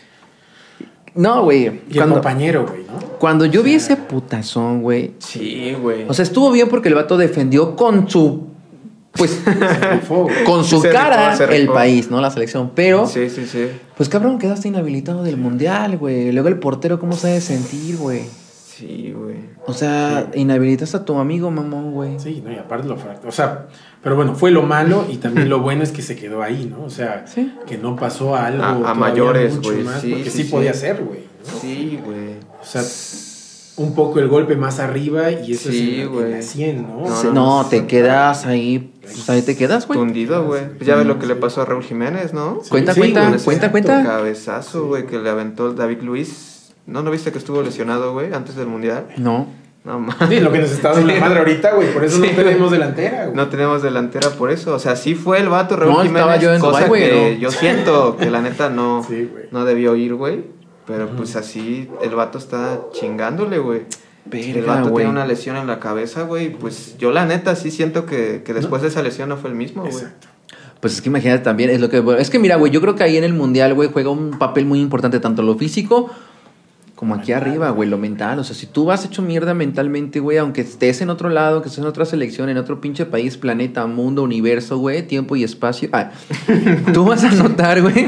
No, güey. Y el compañero, güey, ¿no? Cuando yo vi ese putazón, güey. Sí, güey. O sea, estuvo bien porque el vato defendió con su... Pues con su cara el país, ¿no? La selección. Pero, sí. Pues cabrón, quedaste inhabilitado del mundial, güey. Luego el portero, ¿cómo se ha de sentir, güey? Sí, güey. O sea, inhabilitas a tu amigo, mamón, güey. Sí, no, y aparte o sea, pero bueno, fue lo malo y también lo bueno es que se quedó ahí, ¿no? O sea, que no pasó a algo a mayores, güey. Porque sí podía ser, güey, ¿no? Sí, güey. O sea, un poco el golpe más arriba y eso es en la 100, ¿no? No, te quedas ahí. Pues ahí te quedas, güey. Tundido, güey. Pues ya ves lo que le pasó a Raúl Jiménez, ¿no? Sí, cuenta. Cabezazo, güey, que le aventó el David Luiz. ¿No viste que estuvo lesionado, güey, antes del Mundial? No. No mames. Sí, lo que nos está dando la madre ahorita, güey. Por eso no tenemos delantera, güey. No tenemos delantera por eso. O sea, sí fue el vato Raúl Jiménez. Estaba yo en cosa Dubái, que yo siento que la neta no debió ir, güey. Pero pues así el vato está chingándole, güey. El vato tiene una lesión en la cabeza, güey. Pues yo la neta sí siento que después de esa lesión no fue el mismo, güey. Exacto. Pues es que imagínate también, es que mira, güey, yo creo que ahí en el Mundial, güey, juega un papel muy importante tanto lo físico como aquí arriba, güey, lo mental. O sea, si tú vas hecho mierda mentalmente, güey, aunque estés en otro lado, que estés en otra selección, en otro pinche país, planeta, mundo, universo, güey, tiempo y espacio, tú vas a notar, güey.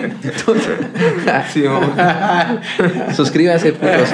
Sí, suscríbase, putos.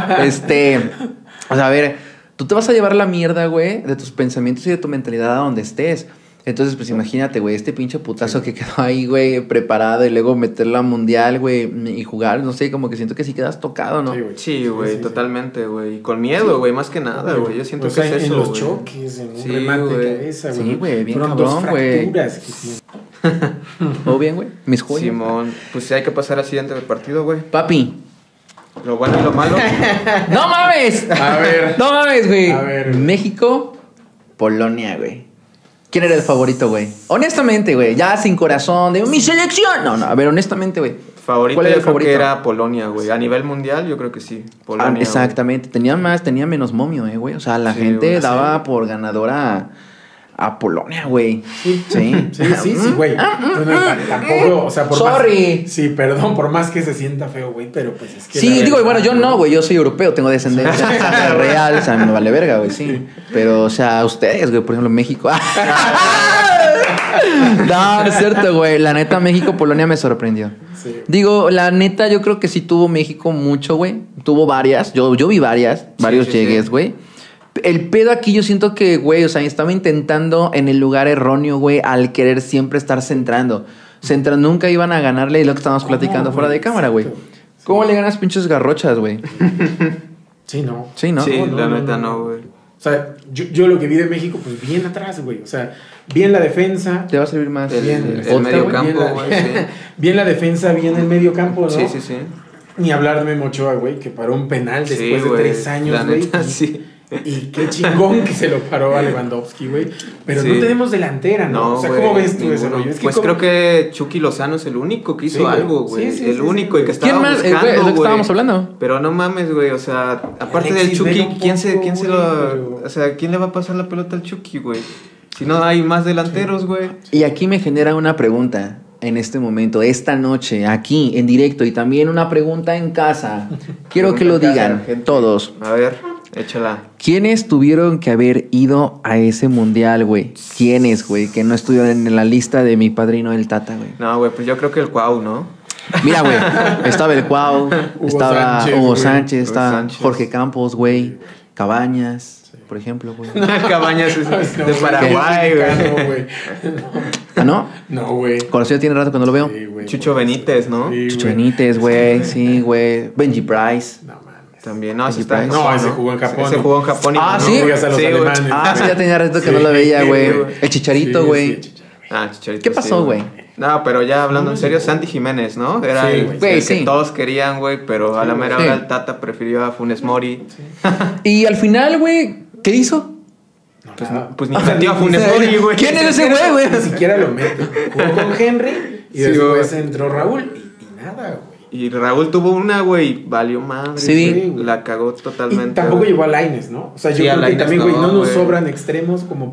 O sea, a ver, tú te vas a llevar la mierda, güey, de tus pensamientos y de tu mentalidad a donde estés. Entonces, pues imagínate, güey, este pinche putazo que quedó ahí, güey, preparado y luego meterla a mundial, güey, y jugar, no sé, como que siento que sí quedas tocado, ¿no? Sí, güey, tototalmente, güey. Y con miedo, güey, más que nada, güey. Yo siento que es eso, en los güey. Choques, en un remate de cabeza, güey. Sí, güey, bien fueron cabrón, güey. 2 fracturas que sí. ¿Todo bien, güey? Mis joyas. Simón, pues sí hay que pasar al siguiente partido, güey. Papi. Lo bueno y lo malo. ¡No mames! A ver. ¡No mames, güey! A ver. México, Polonia, güey. ¿Quién era el favorito, güey? Honestamente, güey. Ya sin corazón de mi selección. No, a ver, honestamente, güey. Favorito yo creo que era Polonia, güey. A nivel mundial yo creo que sí. Polonia, exactamente. Wey. Tenía menos momio, güey. O sea, la gente daba por ganadora a Polonia, güey. Sí, güey. Tampoco, o sea, por Sorry. Más, sí, perdón, por más que se sienta feo, güey, pero pues es que... Sí, digo, bueno, yo no, güey, yo soy europeo, tengo descendencia real, o sea, me vale verga, güey, sí. Pero, o sea, ustedes, güey, por ejemplo, México... No, es cierto, güey. La neta, México-Polonia me sorprendió. Sí. Digo, la neta, yo creo que sí tuvo México mucho, güey. Tuvo varias, yo vi varios llegues, güey. El pedo aquí yo siento que, güey, o sea, estaba intentando en el lugar erróneo, güey, al querer siempre estar centrando. Nunca iban a ganarle, y lo que estábamos platicando fuera de cámara, güey. ¿Cómo le ganas pinches garrochas, güey? Sí, no. Sí, ¿no? Sí, la neta no, güey. O sea, yo lo que vi de México, pues bien atrás, güey. O sea, bien la defensa. Te va a servir más. El medio campo, güey. Bien la defensa, bien el medio campo, ¿no? Sí. Ni hablar de Memo Ochoa, güey, que paró un penal después de 3 años, güey. Sí. Y qué chingón que se lo paró a Lewandowski, güey. Pero no tenemos delantera, ¿no? O sea, ¿cómo ves tú ese rollo? Pues creo que Chucky Lozano es el único que hizo algo, güey. El único y que estaba buscando, ¿Quién más? Es lo que estábamos hablando. Pero no mames, güey. O sea, aparte del Chucky, ¿quién le va a pasar la pelota al Chucky, güey? Si no hay más delanteros, güey. Y aquí me genera una pregunta en este momento, esta noche, aquí en directo, y también una pregunta en casa. Quiero que lo digan todos. A ver, échala. ¿Quiénes tuvieron que haber ido a ese mundial, güey? ¿Quiénes, güey? Que no estuvieron en la lista de mi padrino el Tata, güey. No, güey, pues yo creo que el Cuau, ¿no? Mira, güey, estaba el Cuau, estaba Hugo Sánchez, estaba Sánchez. Jorge Campos, güey, Cabañas, por ejemplo, güey. Cabañas es No, de Paraguay, mexicano, güey. ¿Ah, no? No, güey. Conocido tiene rato que no lo veo. Sí, güey. Chucho Benítez, ¿no? Sí, Chucho güey. Benítez, güey, sí, güey. Benji Price. No mames. También, no, ese Benji está Price. No, ese jugó en Japón. Ese jugó en Japón. Ah, no, ¿sí? No digas a los Sí, güey. alemanes. Ah, sí, ya tenía rato que Sí, no lo veía, güey. güey. El Chicharito, Sí, güey. sí, el Chicharito. Ah, Chicharito. ¿Qué pasó, sí, güey? No, pero ya hablando en serio, Santi Jiménez, ¿no? Era Sí, el, güey. Güey, el sí. que todos querían, güey, pero a la mera Sí. hora el Tata prefirió a Funes Mori. Y al final, güey, ¿qué hizo? No, Pues, nada. pues ni O sea, metió a Funes Mori, güey. ¿Quién es ese güey, güey? Ni siquiera lo mete. Jugó con Henry y Sí, después güey. entró Raúl y nada, güey. Y Raúl tuvo una, güey, valió madre. Sí. güey. La cagó Y totalmente. tampoco güey. llevó a Lainez, ¿no? O sea, yo Sí, a creo que Lainez también, güey, no, no nos güey. sobran extremos como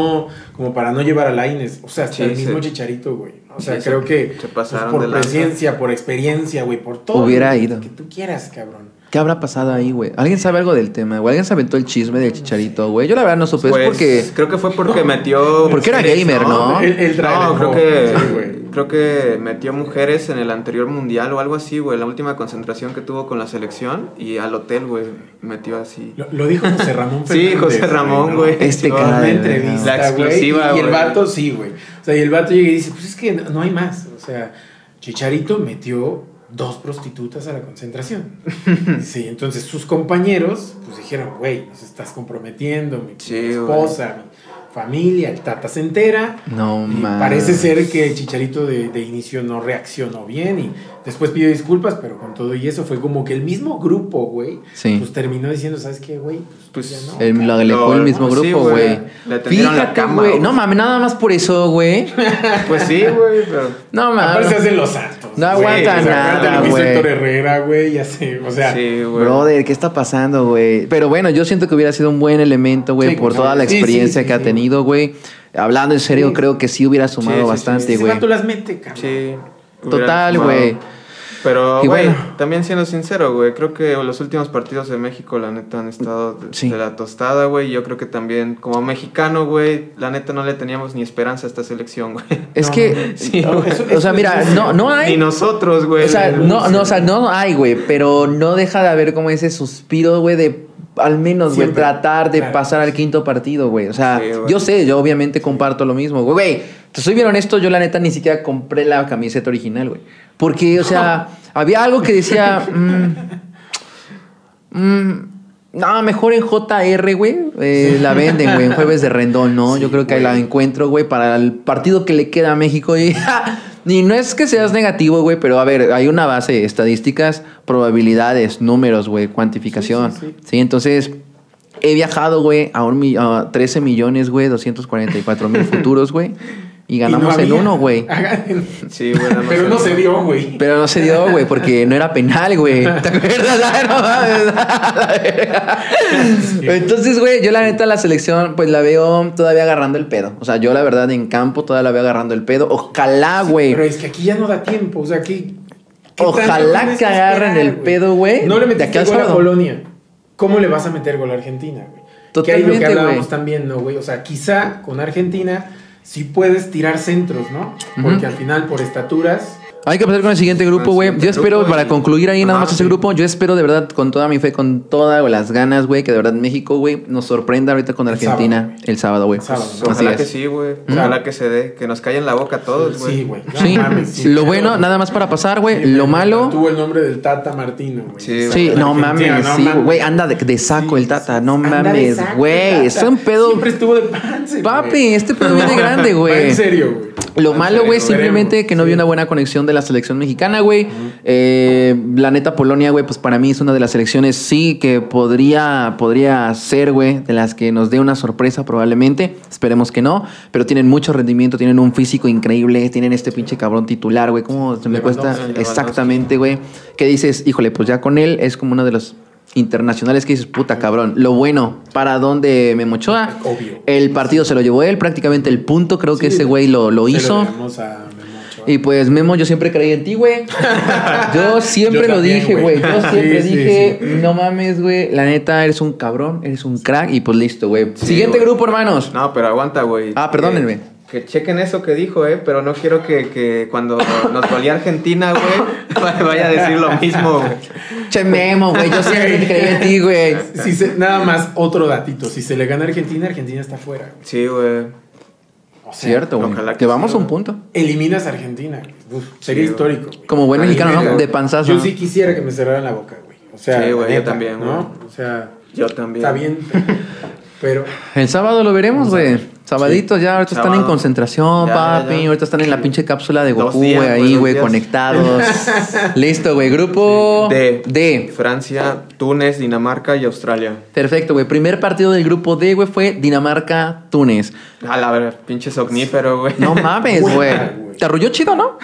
para no llevar a Lainez. O sea, hasta Sí, el mismo sí. Chicharito, güey. O sea, Sí, creo se- que se pasaron por de lanza. presencia, por experiencia, güey, por todo. Hubiera güey, ido. que tú quieras, cabrón. ¿Qué habrá pasado ahí, güey? ¿Alguien sabe algo del tema, güey? ¿Alguien se aventó el chisme del Chicharito, güey? Yo la verdad no supe, Pues, es porque... creo que fue porque metió. Porque era mujeres, gamer, ¿no? El trailer, No, creo no. que. Sí, güey. Creo que metió mujeres en el anterior mundial o algo así, güey. La última concentración que tuvo con la selección. Y al hotel, güey, metió así. Lo dijo José Ramón Sí, Fernández. José Ramón, ¿no? güey. Este En cara una de entrevista, La exclusiva, güey. Y el güey. vato, sí, güey. O sea, y el vato llega y dice, pues es que no hay más. O sea, Chicharito metió 2 prostitutas a la concentración. Sí, entonces sus compañeros, pues dijeron, güey, nos estás comprometiendo, mi Sí, esposa, mi familia, el Tata se entera. No, Y man. parece ser que el Chicharito de inicio no reaccionó bien y después pidió disculpas, pero con todo y eso fue como que el mismo grupo, güey, Sí. pues terminó diciendo, ¿sabes qué, güey? Pues, ya no. Lo alejó el mismo Sí, grupo, güey. Le tendieron la Fíjate, cama, güey. güey. No mames, nada más por eso, güey. Pues sí, güey, pero. No Aparte se mames. hacen los santos. No güey. aguanta O sea, nada, aparte lo que hizo güey. Héctor Herrera, güey, ya sé, o sea, Sí, güey. Brother, ¿qué está pasando, güey? Pero bueno, yo siento que hubiera sido un buen elemento, güey, Sí, por claro. toda la Sí, experiencia sí, que ha sí. tenido, güey. Hablando en serio, Sí. creo que sí hubiera sumado Sí, sí, bastante, ese güey. vato las mete, cabrón. Sí. Total, hubiera güey. sumado. Pero, Y güey, bueno. también siendo sincero, güey, creo que los últimos partidos de México, la neta, han estado Sí. de la tostada, güey. Yo creo que también, como mexicano, güey, la neta no le teníamos ni esperanza a esta selección, güey. Es No, que, sí, No, güey. o sea, mira, no hay. Ni nosotros, güey. O sea, no hay, güey, pero no deja de haber como ese suspiro, güey, de al menos, güey, Siempre, tratar de claro. pasar al quinto partido, güey. O sea, Sí, güey. yo sé, yo obviamente comparto lo mismo, güey. Güey, te soy bien honesto, yo la neta ni siquiera compré la camiseta original, güey. Porque, o sea, había algo que decía... no, mejor en JR, güey. La venden, güey, en Jueves de Rendón, ¿no? Sí, yo creo que ahí la güey. encuentro, güey, para el partido que le queda a México. Y no es que seas negativo, güey, pero a ver, hay una base de estadísticas, probabilidades, números, güey, cuantificación. Sí, sí, Sí, entonces he viajado, güey, a 13 millones, güey, 244,000 futuros, güey. Y ganamos no en había. uno, güey. Sí, güey. Pero no se dio, güey. Pero no se dio, güey, porque no era penal, güey. ¿Te acuerdas? Ay, no mames. Entonces, güey, yo la neta la selección, pues la veo todavía agarrando el pedo. O sea, yo la verdad en campo todavía la veo agarrando el pedo. Ojalá, güey. Pero es que aquí ya no da tiempo, o sea, aquí... Ojalá que agarren el pedo, güey. No le de aquí metiste al gol a sábado. Polonia. ¿Cómo le vas a meter gol a Argentina, güey? Que ahí lo Totalmente, que hablábamos güey. también, ¿no, güey? O sea, quizá con Argentina sí puedes tirar centros, ¿no? Porque Ujú. al final, por estaturas... Hay que pasar con el siguiente grupo, güey. Yo espero, grupo para y- concluir ahí nada más Ajá, ese sí. grupo, yo espero de verdad, con toda mi fe, con todas las ganas, güey, que de verdad México, güey, nos sorprenda ahorita con El Argentina sábado, güey. el sábado, güey. El sábado, Pues, ¿no? Así ojalá es. que sí, güey. Ojalá que se dé. Que nos callen la boca a todos, güey. Sí, güey. No Sí, mames, sí, lo claro. bueno, nada más para pasar, güey. Sí, Lo güey, malo. Tuvo el nombre del Tata Martino, güey. Sí, Sí, no Argentina, mames, no sí, mames. güey, anda de saco el Tata, no Anda de mames, saco el güey, Tata. es un pedo. Siempre estuvo de panza, Papi, este pedo viene grande, Va güey. en serio, güey. Lo malo, güey, Veremos, simplemente que no sí. vi una buena conexión de la selección mexicana, güey. La neta, Polonia, güey, pues para mí es una de las selecciones, sí, que podría ser, güey, de las que nos dé una sorpresa probablemente. Esperemos que no, pero tienen mucho rendimiento, tienen un físico increíble, tienen este pinche cabrón titular, güey. ¿Cómo se me cuesta? Lewandowski. Exactamente, güey. Que dices, híjole, pues ya con él es como uno de los internacionales que dices, puta cabrón. Lo bueno, ¿para dónde Memo Ochoa? Obvio. El partido se lo llevó él, prácticamente el punto, creo que ese güey lo Se hizo. lo dejamos a Memo Ochoa. Y pues, Memo, yo siempre creí en ti, güey. Yo siempre Yo lo también, dije, güey. güey. Yo siempre Sí, sí, dije, sí. no mames, güey. La neta, eres un cabrón, eres un crack. Y pues listo, güey. Sí, Siguiente güey. grupo, hermanos. No, pero aguanta, güey. Ah, perdónenme. Que chequen eso que dijo, pero no quiero que cuando nos golea Argentina, güey, vaya a decir lo mismo, güey. Che, Memo, güey. Yo siempre creí en ti, güey. Nada más otro datito. Si se le gana a Argentina, Argentina está fuera. Güey. Sí, güey. O sea, Cierto, güey. ojalá que Que vamos sí, a un güey. punto. eliminas a Argentina. Uf, sería Sí, güey. histórico. Güey. Como buen Ahí, mexicano, ¿no? mira. De panzazo. Yo sí quisiera que me cerraran la boca, güey. O sea, Sí, güey, yo neta, también, ¿no? O sea, Yo también. está bien, pero El sábado lo veremos, güey. Sabadito ya, ahorita están en Sábado. concentración, Ya, papi. ya. Ahorita están en la pinche cápsula de 2 Goku, días, güey, güey, ahí, 2 güey, días. conectados. Listo, güey. Grupo D. Francia, Túnez, Dinamarca y Australia. Perfecto, güey. Primer partido del grupo D, güey, fue Dinamarca-Túnez. A la verdad, pinche somnífero, güey. No mames, güey. Buena, güey. ¿Te arrulló chido, no?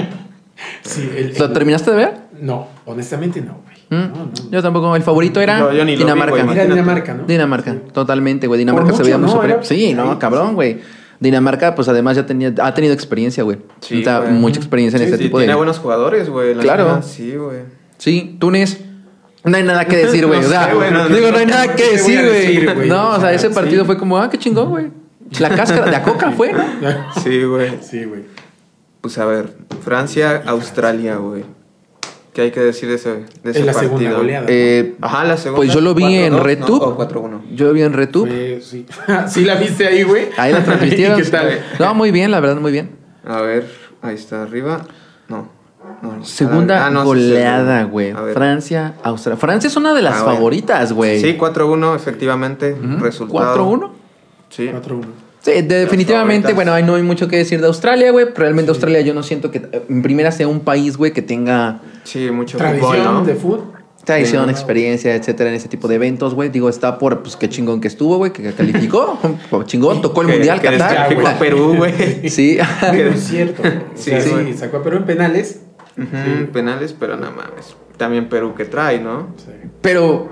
sí, ¿Lo terminaste de ver? No, honestamente no, güey. Mm, No. Yo tampoco. El favorito era Yo ni lo vi, Dinamarca. güey. Era Imagínate. Dinamarca, ¿no? Dinamarca, totalmente, güey. Dinamarca Por se veía mucho, muy ¿no? superior. Era- Sí, no, ahí, cabrón, güey. Dinamarca, pues además ya ha tenido experiencia, güey. Sí, O sea, güey. mucha experiencia en Sí, este sí, tipo tiene de. buenos jugadores, güey. la Claro. neta, Sí, güey. Sí, Túnez. No hay nada que decir, güey. No O sea, sé, güey, no hay nada que ¿qué te voy a decir, decir, güey. güey? No, o sea, ese Sí. partido fue como, qué chingón, güey. La cáscara de la coca fue, ¿no? Sí, güey. Sí, güey. Pues a ver, Francia, Australia, güey. ¿Qué hay que decir de ese Es la segunda partido? goleada. Ajá, la segunda. Pues yo lo vi en 4-2, RedTube. ¿no? O 4-1. Yo lo vi en RedTube. Sí. ¿Sí la viste ahí, güey? Ahí la transmitieron. ¿Y qué tal? No, muy bien, la verdad, muy bien. A ver, ahí está arriba. No. Segunda no, sí, goleada, sí, güey. a ver. Francia, Australia. Francia es una de las Ah, bueno. favoritas, güey. Sí, 4-1, efectivamente. Ujú. Resultado. 4-1. Sí. 4-1. Sí, definitivamente, favoritas. bueno, ahí no hay mucho que decir de Australia, güey. Realmente Australia yo no siento que en primera sea un país, güey, que tenga Sí, mucho Tradición fútbol, ¿no? de fútbol. tradición, Sí. experiencia, etcétera, en ese tipo de eventos, güey. Digo, está por, pues, qué chingón que estuvo, güey, que calificó. Chingón, tocó el Que- Mundial, que Qatar. descalificó a Perú, güey. Sí. Bueno, es cierto. Güey. O Sí, sea, sí. sacó a Perú en penales. Ujú, penales, pero no mames. También Perú que trae, ¿no? Sí. Pero,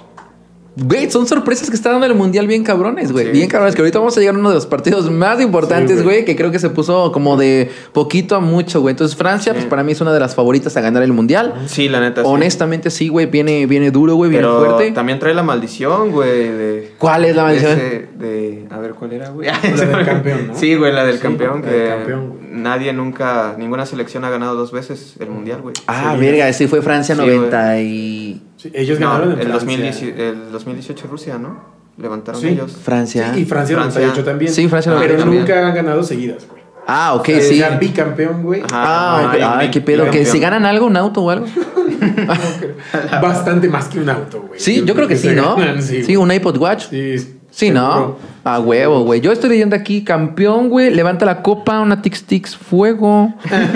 güey, son sorpresas que está dando el Mundial bien cabrones, güey. Sí, Bien cabrones, que ahorita vamos a llegar a uno de los partidos más importantes, Sí, güey, güey. que creo que se puso como de poquito a mucho, güey. Entonces, Francia, Sí. pues para mí es una de las favoritas a ganar el Mundial. Sí, la neta. sí. Honestamente, sí, güey, viene duro, güey, viene Pero fuerte. también trae la maldición, güey. ¿Cuál es la maldición? A ver, ¿cuál era, güey? La del campeón, ¿no? Sí, güey, la del Sí, campeón. la Que del campeón, güey. ninguna selección ha ganado 2 veces el mundial, güey. Ah, Sí. verga, sí fue Francia Sí, 90 y... Sí, ellos No, ganaron en el Francia. 2018 Rusia, ¿no? Levantaron Sí. ellos. Francia. Sí, y Francia Francia. 98 también. Sí, Francia Pero 98 nunca han ganado seguidas, güey. Ah, ok, O sea, sí. ya bicampeón, güey. Ajá. Ah, ok. Ay, qué pedo. Que bicampeón. si ganan algo, un auto o algo. Bastante más que un auto, güey. Sí, yo creo que sí, ¿no? ganan, Sí, un iPod Watch. Sí, Sí, ¿no? A huevo, güey. Yo estoy leyendo aquí, campeón, güey. Levanta la copa, una Tix Tix Fuego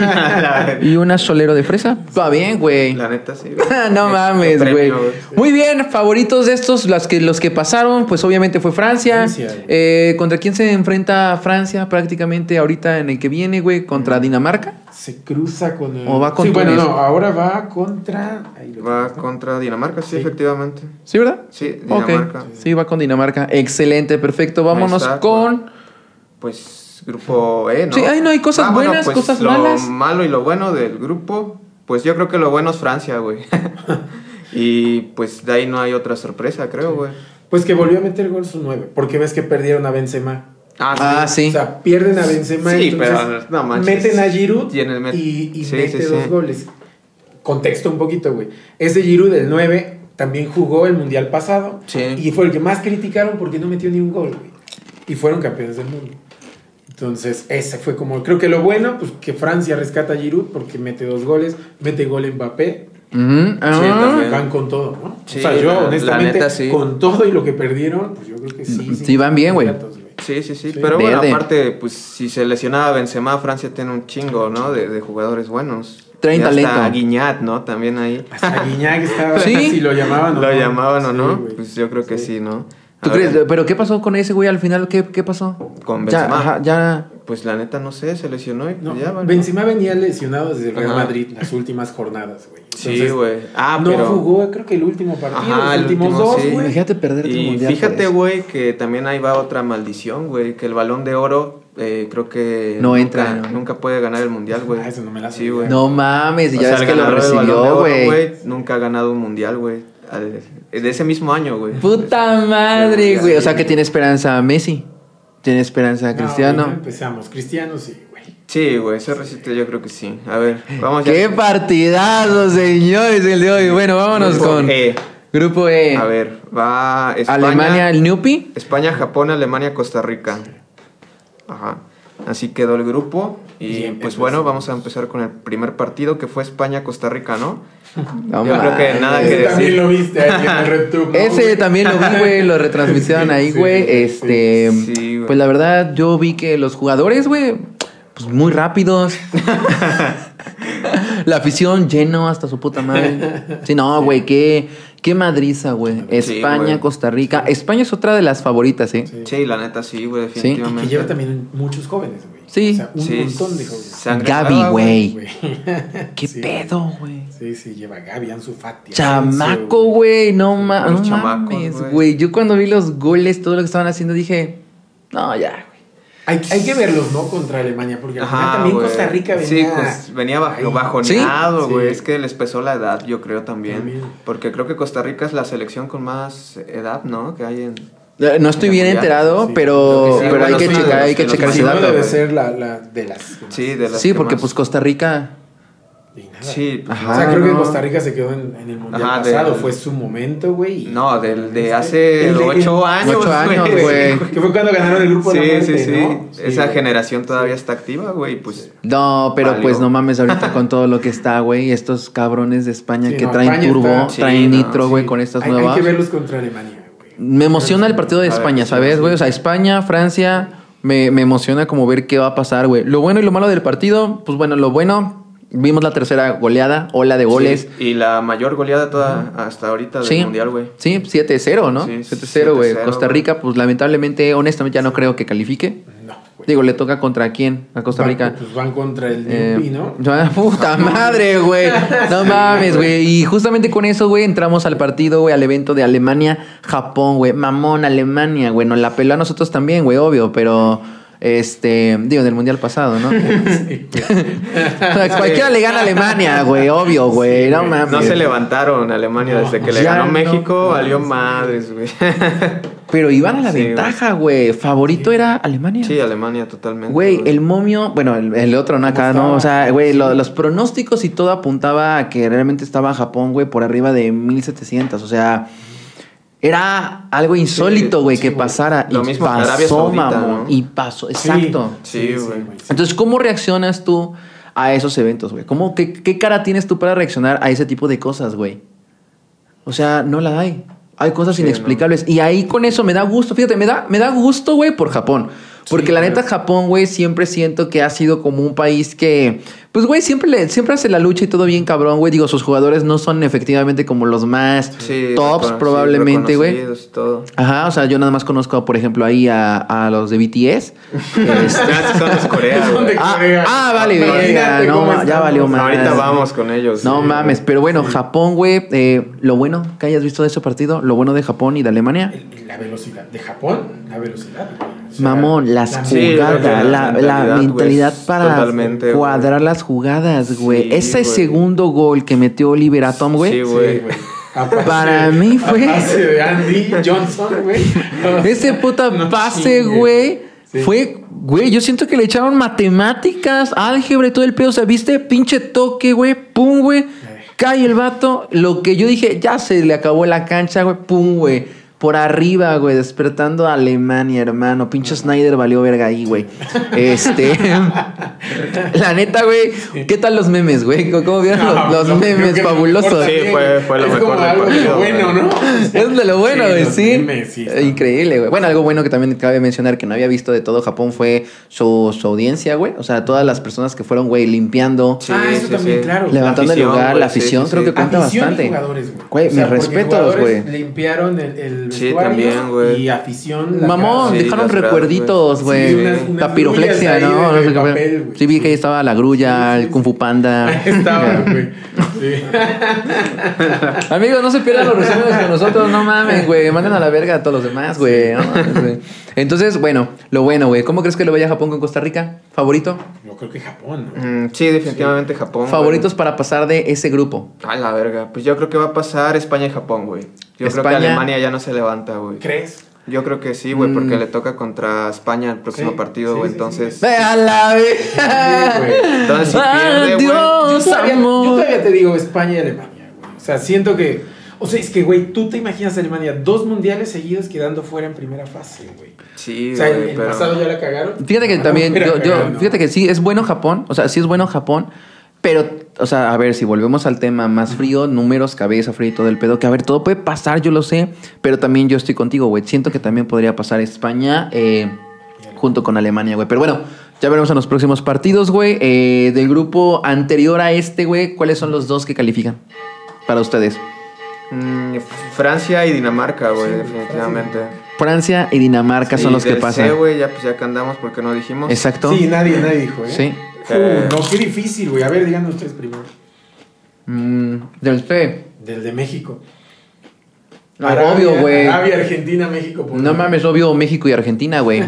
y una Solero de fresa. Va bien, güey. La neta, sí. güey. No mames, güey. Premio, Muy bien, favoritos de estos, los que pasaron, pues obviamente fue Francia. Francia, güey. ¿Contra quién se enfrenta Francia prácticamente ahorita en el que viene, güey? ¿Contra Dinamarca? Se cruza con el... ¿O va con Sí, bueno, Túnez? no, ahora va contra... Ahí lo Va tengo. contra Dinamarca, sí, Sí. efectivamente. ¿Sí, verdad? Sí, Ok. Dinamarca. Sí, va con Dinamarca. Excelente, perfecto. Vámonos está, con... Pues grupo E, ¿no? Sí, ay, no, hay cosas buenas, cosas lo malas. malo y lo bueno del grupo, pues yo creo que lo bueno es Francia, güey. Y pues de ahí no hay otra sorpresa, creo, güey. Pues que volvió a meter gol su 9, porque ves que perdieron a Benzema. Ah, sí. O sea, pierden a Benzema Sí, y entonces pero no manches. meten a Giroud Tiene- y sí, mete sí, 2 sí. goles. Contexto un poquito, güey. Ese Giroud del 9 también jugó el Mundial pasado Sí. y fue el que más criticaron porque no metió ni un gol, güey. Y fueron campeones del mundo. Entonces, ese fue como... Creo que lo bueno, pues que Francia rescata a Giroud porque mete 2 goles, mete gol Mbappé. Ujú. Ah. también. Van con todo, ¿no? Sí, o sea, yo la honestamente, neta, sí. con todo y lo que perdieron, pues yo creo que sí. Sí, van bien, güey. candidatos, Sí, sí, sí. Sí. Pero bueno, Verde. aparte, pues si se lesionaba Benzema, Francia tiene un chingo, ¿no? De jugadores buenos. Traen Y hasta talento. Guiñat, ¿no? También ahí. Hasta Guiñac estaba, Sí. si lo llamaban o ¿Lo no. llamaban o Sí, no? güey. Pues yo creo que sí, ¿no? ¿Tú A crees? ver, ¿Pero qué pasó con ese güey al final? ¿Qué pasó? Con Ya, Benzema. ajá, ya... pues la neta no sé, se lesionó y pues No, ya, vale. Benzema venía lesionado desde el Real Ajá. Madrid las últimas jornadas, güey. Sí, güey. No pero... jugó, creo que el último partido, Ajá, los el últimos último, dos, sí. güey. Imagínate perderte el Y mundial. fíjate, por eso. güey, que también ahí va otra maldición, güey, que el Balón de Oro creo que No nunca, entra, ¿no? nunca puede ganar el mundial, güey. Ah, eso no me la Sí, sabía. güey. No mames, y O ya sea, ves el que lo ganador del Balón de recibió, Oro, güey. Nunca ha ganado un mundial, güey. De ese mismo año, güey. Puta madre, Ya, güey. O ya, sea, ya. que tiene esperanza Messi. Tiene esperanza No, Cristiano. güey, no empezamos. Cristiano, sí, güey. Sí, güey, ese recito yo creo que sí. A ver, vamos ya. Qué partidazo, señores, el de hoy. Bueno, vámonos Grupo con E. Grupo E. A ver, va España, Alemania, el Newpi. España, Japón, Alemania, Costa Rica. Ajá. Así quedó el grupo. Y Bien, pues empezamos. bueno, vamos a empezar con el primer partido que fue España-Costa Rica, ¿no? No Yo creo que mames. nada Ese que también decir. lo viste ahí en el RedTube, ¿no, Ese güey? también lo vi, güey, lo retransmitieron ahí, Sí, güey. sí, sí, güey. Pues la verdad, yo vi que los jugadores, güey, pues muy rápidos. La afición lleno hasta su puta madre. Sí, no, güey, qué madriza, güey. España, güey. Costa Rica. España es otra de las favoritas, ¿eh? Sí. Sí, la neta sí, güey, Y definitivamente. que lleva también muchos jóvenes, güey. Sí. O sea, un Sí, montón de jóvenes. sangre Gaby, nueva, güey. Güey. ¿Qué Sí. pedo, güey? Sí, sí, lleva Gaby, Ansu Fati. Chamaco, güey, no, no Los chamacos, mames, güey. güey. Yo cuando vi los goles, todo lo que estaban haciendo, dije, no, ya, güey. Hay que verlos, ¿no? Contra Alemania, porque al final Ajá, también güey. Costa Rica venía... Sí, pues venía ahí. bajoneado, Sí. güey. Sí. Es que les pesó la edad, yo creo también. También. Porque creo que Costa Rica es la selección con más edad, ¿no? Que hay en... No estoy bien Mundial, enterado, sí. pero, Creo que sí, pero hay bueno, que sí, checar, hay de que los checar ese Si no, dato. debe güey. ser la de las... Sí, de las Sí, que porque más- pues Costa Rica. Y nada. Sí, pues, Ajá. O sea, creo que no. Costa Rica se quedó en el Mundial Ajá, pasado. del- Fue su momento, güey. y- no, de hace El de- 8 años, 8 años, güey. Que fue cuando ganaron el grupo de la Sí, muerte, sí, sí. ¿no? Esa güey. generación todavía está activa, güey. Pues No, pero Valió. pues no mames ahorita con todo lo que está, güey. Estos cabrones de España Sí, que no, traen España turbo, está- sí, traen no, nitro, güey, Sí. con estas Hay nuevas. que verlos contra Alemania, güey. Me emociona el partido de A ver, España, sí, ¿sabes, sí. güey? O sea, España, Francia, me emociona como ver qué va a pasar, güey. Lo bueno y lo malo del partido, pues bueno, lo bueno, vimos la tercera goleada, ola de goles. sí, y la mayor goleada toda hasta ahorita del Sí, Mundial, güey. sí, 7-0, ¿no? Sí, 7-0, güey. 7-0, Costa Rica, pues lamentablemente, honestamente, ya no creo que califique. No, güey. Digo, le toca contra quién a Costa Rica. Pues van contra el Newpi, ¿no? Puta madre, güey. No mames, güey. Y justamente con eso, güey, entramos al partido, güey, al evento de Alemania-Japón, güey. Mamón, Alemania, güey. Nos la peló a nosotros también, güey, obvio, pero. Digo, en el mundial pasado, ¿no? O sea, cualquiera le gana a Alemania, güey, obvio, güey. Sí, No güey. mames. No se levantaron Alemania desde que le ya ganó no, México, valió sí. madres, güey. Pero iban a la Sí, ventaja, güey. Favorito era Alemania. Sí, Alemania totalmente. Güey, el momio, bueno, el otro, ¿no? Acá, ¿no? O sea, güey, los pronósticos y todo apuntaba a que realmente estaba Japón, güey, por arriba de 1700. O sea, era algo insólito, güey, sí, que güey. pasara. Lo y mismo que pasó, Arabia Saudita, mamón. ¿no? Y pasó, exacto. Sí, güey. Entonces, ¿cómo reaccionas tú a esos eventos, güey? ¿Qué cara tienes tú para reaccionar a ese tipo de cosas, güey? O sea, no la hay. Hay cosas Sí, inexplicables. Y ahí con eso me da gusto. Fíjate, me da gusto, güey, por Japón. Porque Sí, la neta, claro. Japón, güey, siempre siento que ha sido como un país que... Pues, güey, siempre hace la lucha y todo bien cabrón, güey. Digo, sus jugadores no son efectivamente como los más Sí, tops, probablemente, güey. reconocidos y todo. Ajá, o sea, yo nada más conozco, por ejemplo, ahí a los de BTS. Ya son los Corea, Son de güey. Corea. Vale, Imagínate verga, no, cómo ya estamos. valió más. Ahorita vamos con ellos. No sí, mames, güey. pero bueno, Japón, güey, lo bueno que hayas visto de ese partido, lo bueno de Japón y de Alemania, La velocidad de Japón, la velocidad, güey. O sea, mamón, las Sí, jugadas, la la mentalidad güey, para totalmente, cuadrar güey. las jugadas, güey. Sí, Ese güey. segundo gol que metió Oliver Atom, güey, Sí, Sí, güey. güey. A pase- Para mí fue- a pase de Andy Johnson, güey. ese puta No pase, chingues. güey, Sí. fue, güey, yo siento que le echaron matemáticas, álgebra y todo el pedo, o sea, viste, pinche toque, güey, pum, güey, cae el vato, lo que yo dije, ya se le acabó la cancha, güey, pum, güey. Por arriba, güey, despertando a Alemania, hermano. Pinche Snyder valió verga ahí, güey. La neta, güey. ¿Qué tal los memes, güey? ¿Cómo vieron los No, memes creo que fabulosos? importa Sí, bien, fue lo es mejor como del algo de partido, lo bueno, güey. ¿no? Es de lo bueno, güey, los sí. memes, sí, están- Increíble, güey. Bueno, algo bueno que también cabe mencionar que no había visto de todo Japón fue su audiencia, güey. O sea, todas las personas que fueron, güey, limpiando, Sí, eso sí, también, sí. claro. levantando La afición, el lugar, güey, la sí, afición, sí, creo sí. que cuenta Afición y bastante. jugadores, güey. Güey, mis porque respetos, jugadores güey. Limpiaron el el Sí, vestuario también, güey. y afición. las Mamón, gradas. Sí, dejaron las gradas, recuerditos, güey. güey. Sí, unas Papiroflexia, grullas ahí ¿no? de No sé qué papel, fue. güey. Sí, vi que ahí estaba la grulla, Sí, sí, el Kung Fu Panda. Ahí estaba, güey. Sí. Amigos, no se pierdan los resúmenes con nosotros, no mames, güey. Manden a la verga a todos los demás, güey. No mames, güey. Entonces, bueno, lo bueno, güey. ¿Cómo crees que lo vaya Japón con Costa Rica? ¿Favorito? Yo creo que Japón, ¿no? Sí, definitivamente Japón. ¿Favoritos para pasar de ese grupo? A la verga. Pues yo creo que va a pasar España y Japón, güey. Yo creo que España. Alemania ya no se levanta, güey. ¿Crees? Yo creo que sí, güey, porque le toca contra España el próximo Sí, partido, sí, güey. sí, Entonces, sí. ve a la Sí, vez. güey. entonces si pierde, güey. Adiós, Yo amor. todavía te digo España y Alemania, güey. O sea, siento que... O sea, es que, güey, tú te imaginas a Alemania 2 mundiales seguidos quedando fuera en primera fase, güey. Sí, O sea, güey, el pero... pasado ya la cagaron. Fíjate que Ah, también, no, yo, cagaron, fíjate que sí, es bueno Japón, o sea, sí es bueno Japón, pero, o sea, a ver, si volvemos al tema más frío, números, cabeza fría y todo el pedo, que a ver, todo puede pasar, yo lo sé, pero también yo estoy contigo, güey, siento que también podría pasar España junto con Alemania, güey, pero bueno, ya veremos en los próximos partidos, güey, del grupo anterior a este, güey, ¿cuáles son los dos que califican para ustedes? Francia y Dinamarca, güey, Sí, definitivamente. Francia y Dinamarca son los que del pasan. C, güey, ya, pues ya que andamos, porque no dijimos. Exacto. Sí, nadie dijo, ¿eh? Sí. No, qué difícil, güey. A ver, díganme ustedes primero. Del C. Del de México. No, obvio, güey. Arabia, Argentina, México. por No favor. mames, obvio México y Argentina, güey.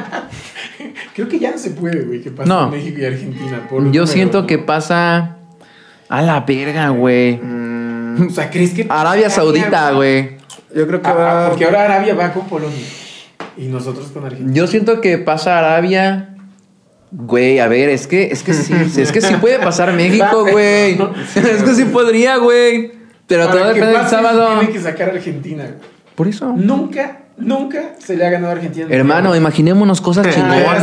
Creo que ya no se puede, güey, que pase No. México y Argentina. por los Yo números, siento ¿no? que pasa a la verga, güey. O sea, ¿crees que... Arabia Saudita, güey. Yo creo que va... Porque ahora Arabia va con Polonia. Y nosotros con Argentina. Yo siento que pasa Arabia. Güey, a ver, es que sí, es que sí puede pasar México, güey. Es que sí podría, güey. Pero Para todo que depende del pase, sábado. Tiene que sacar a Argentina, güey. Por eso. Nunca se le ha ganado a Argentina. Hermano, imaginémonos cosas chingonas.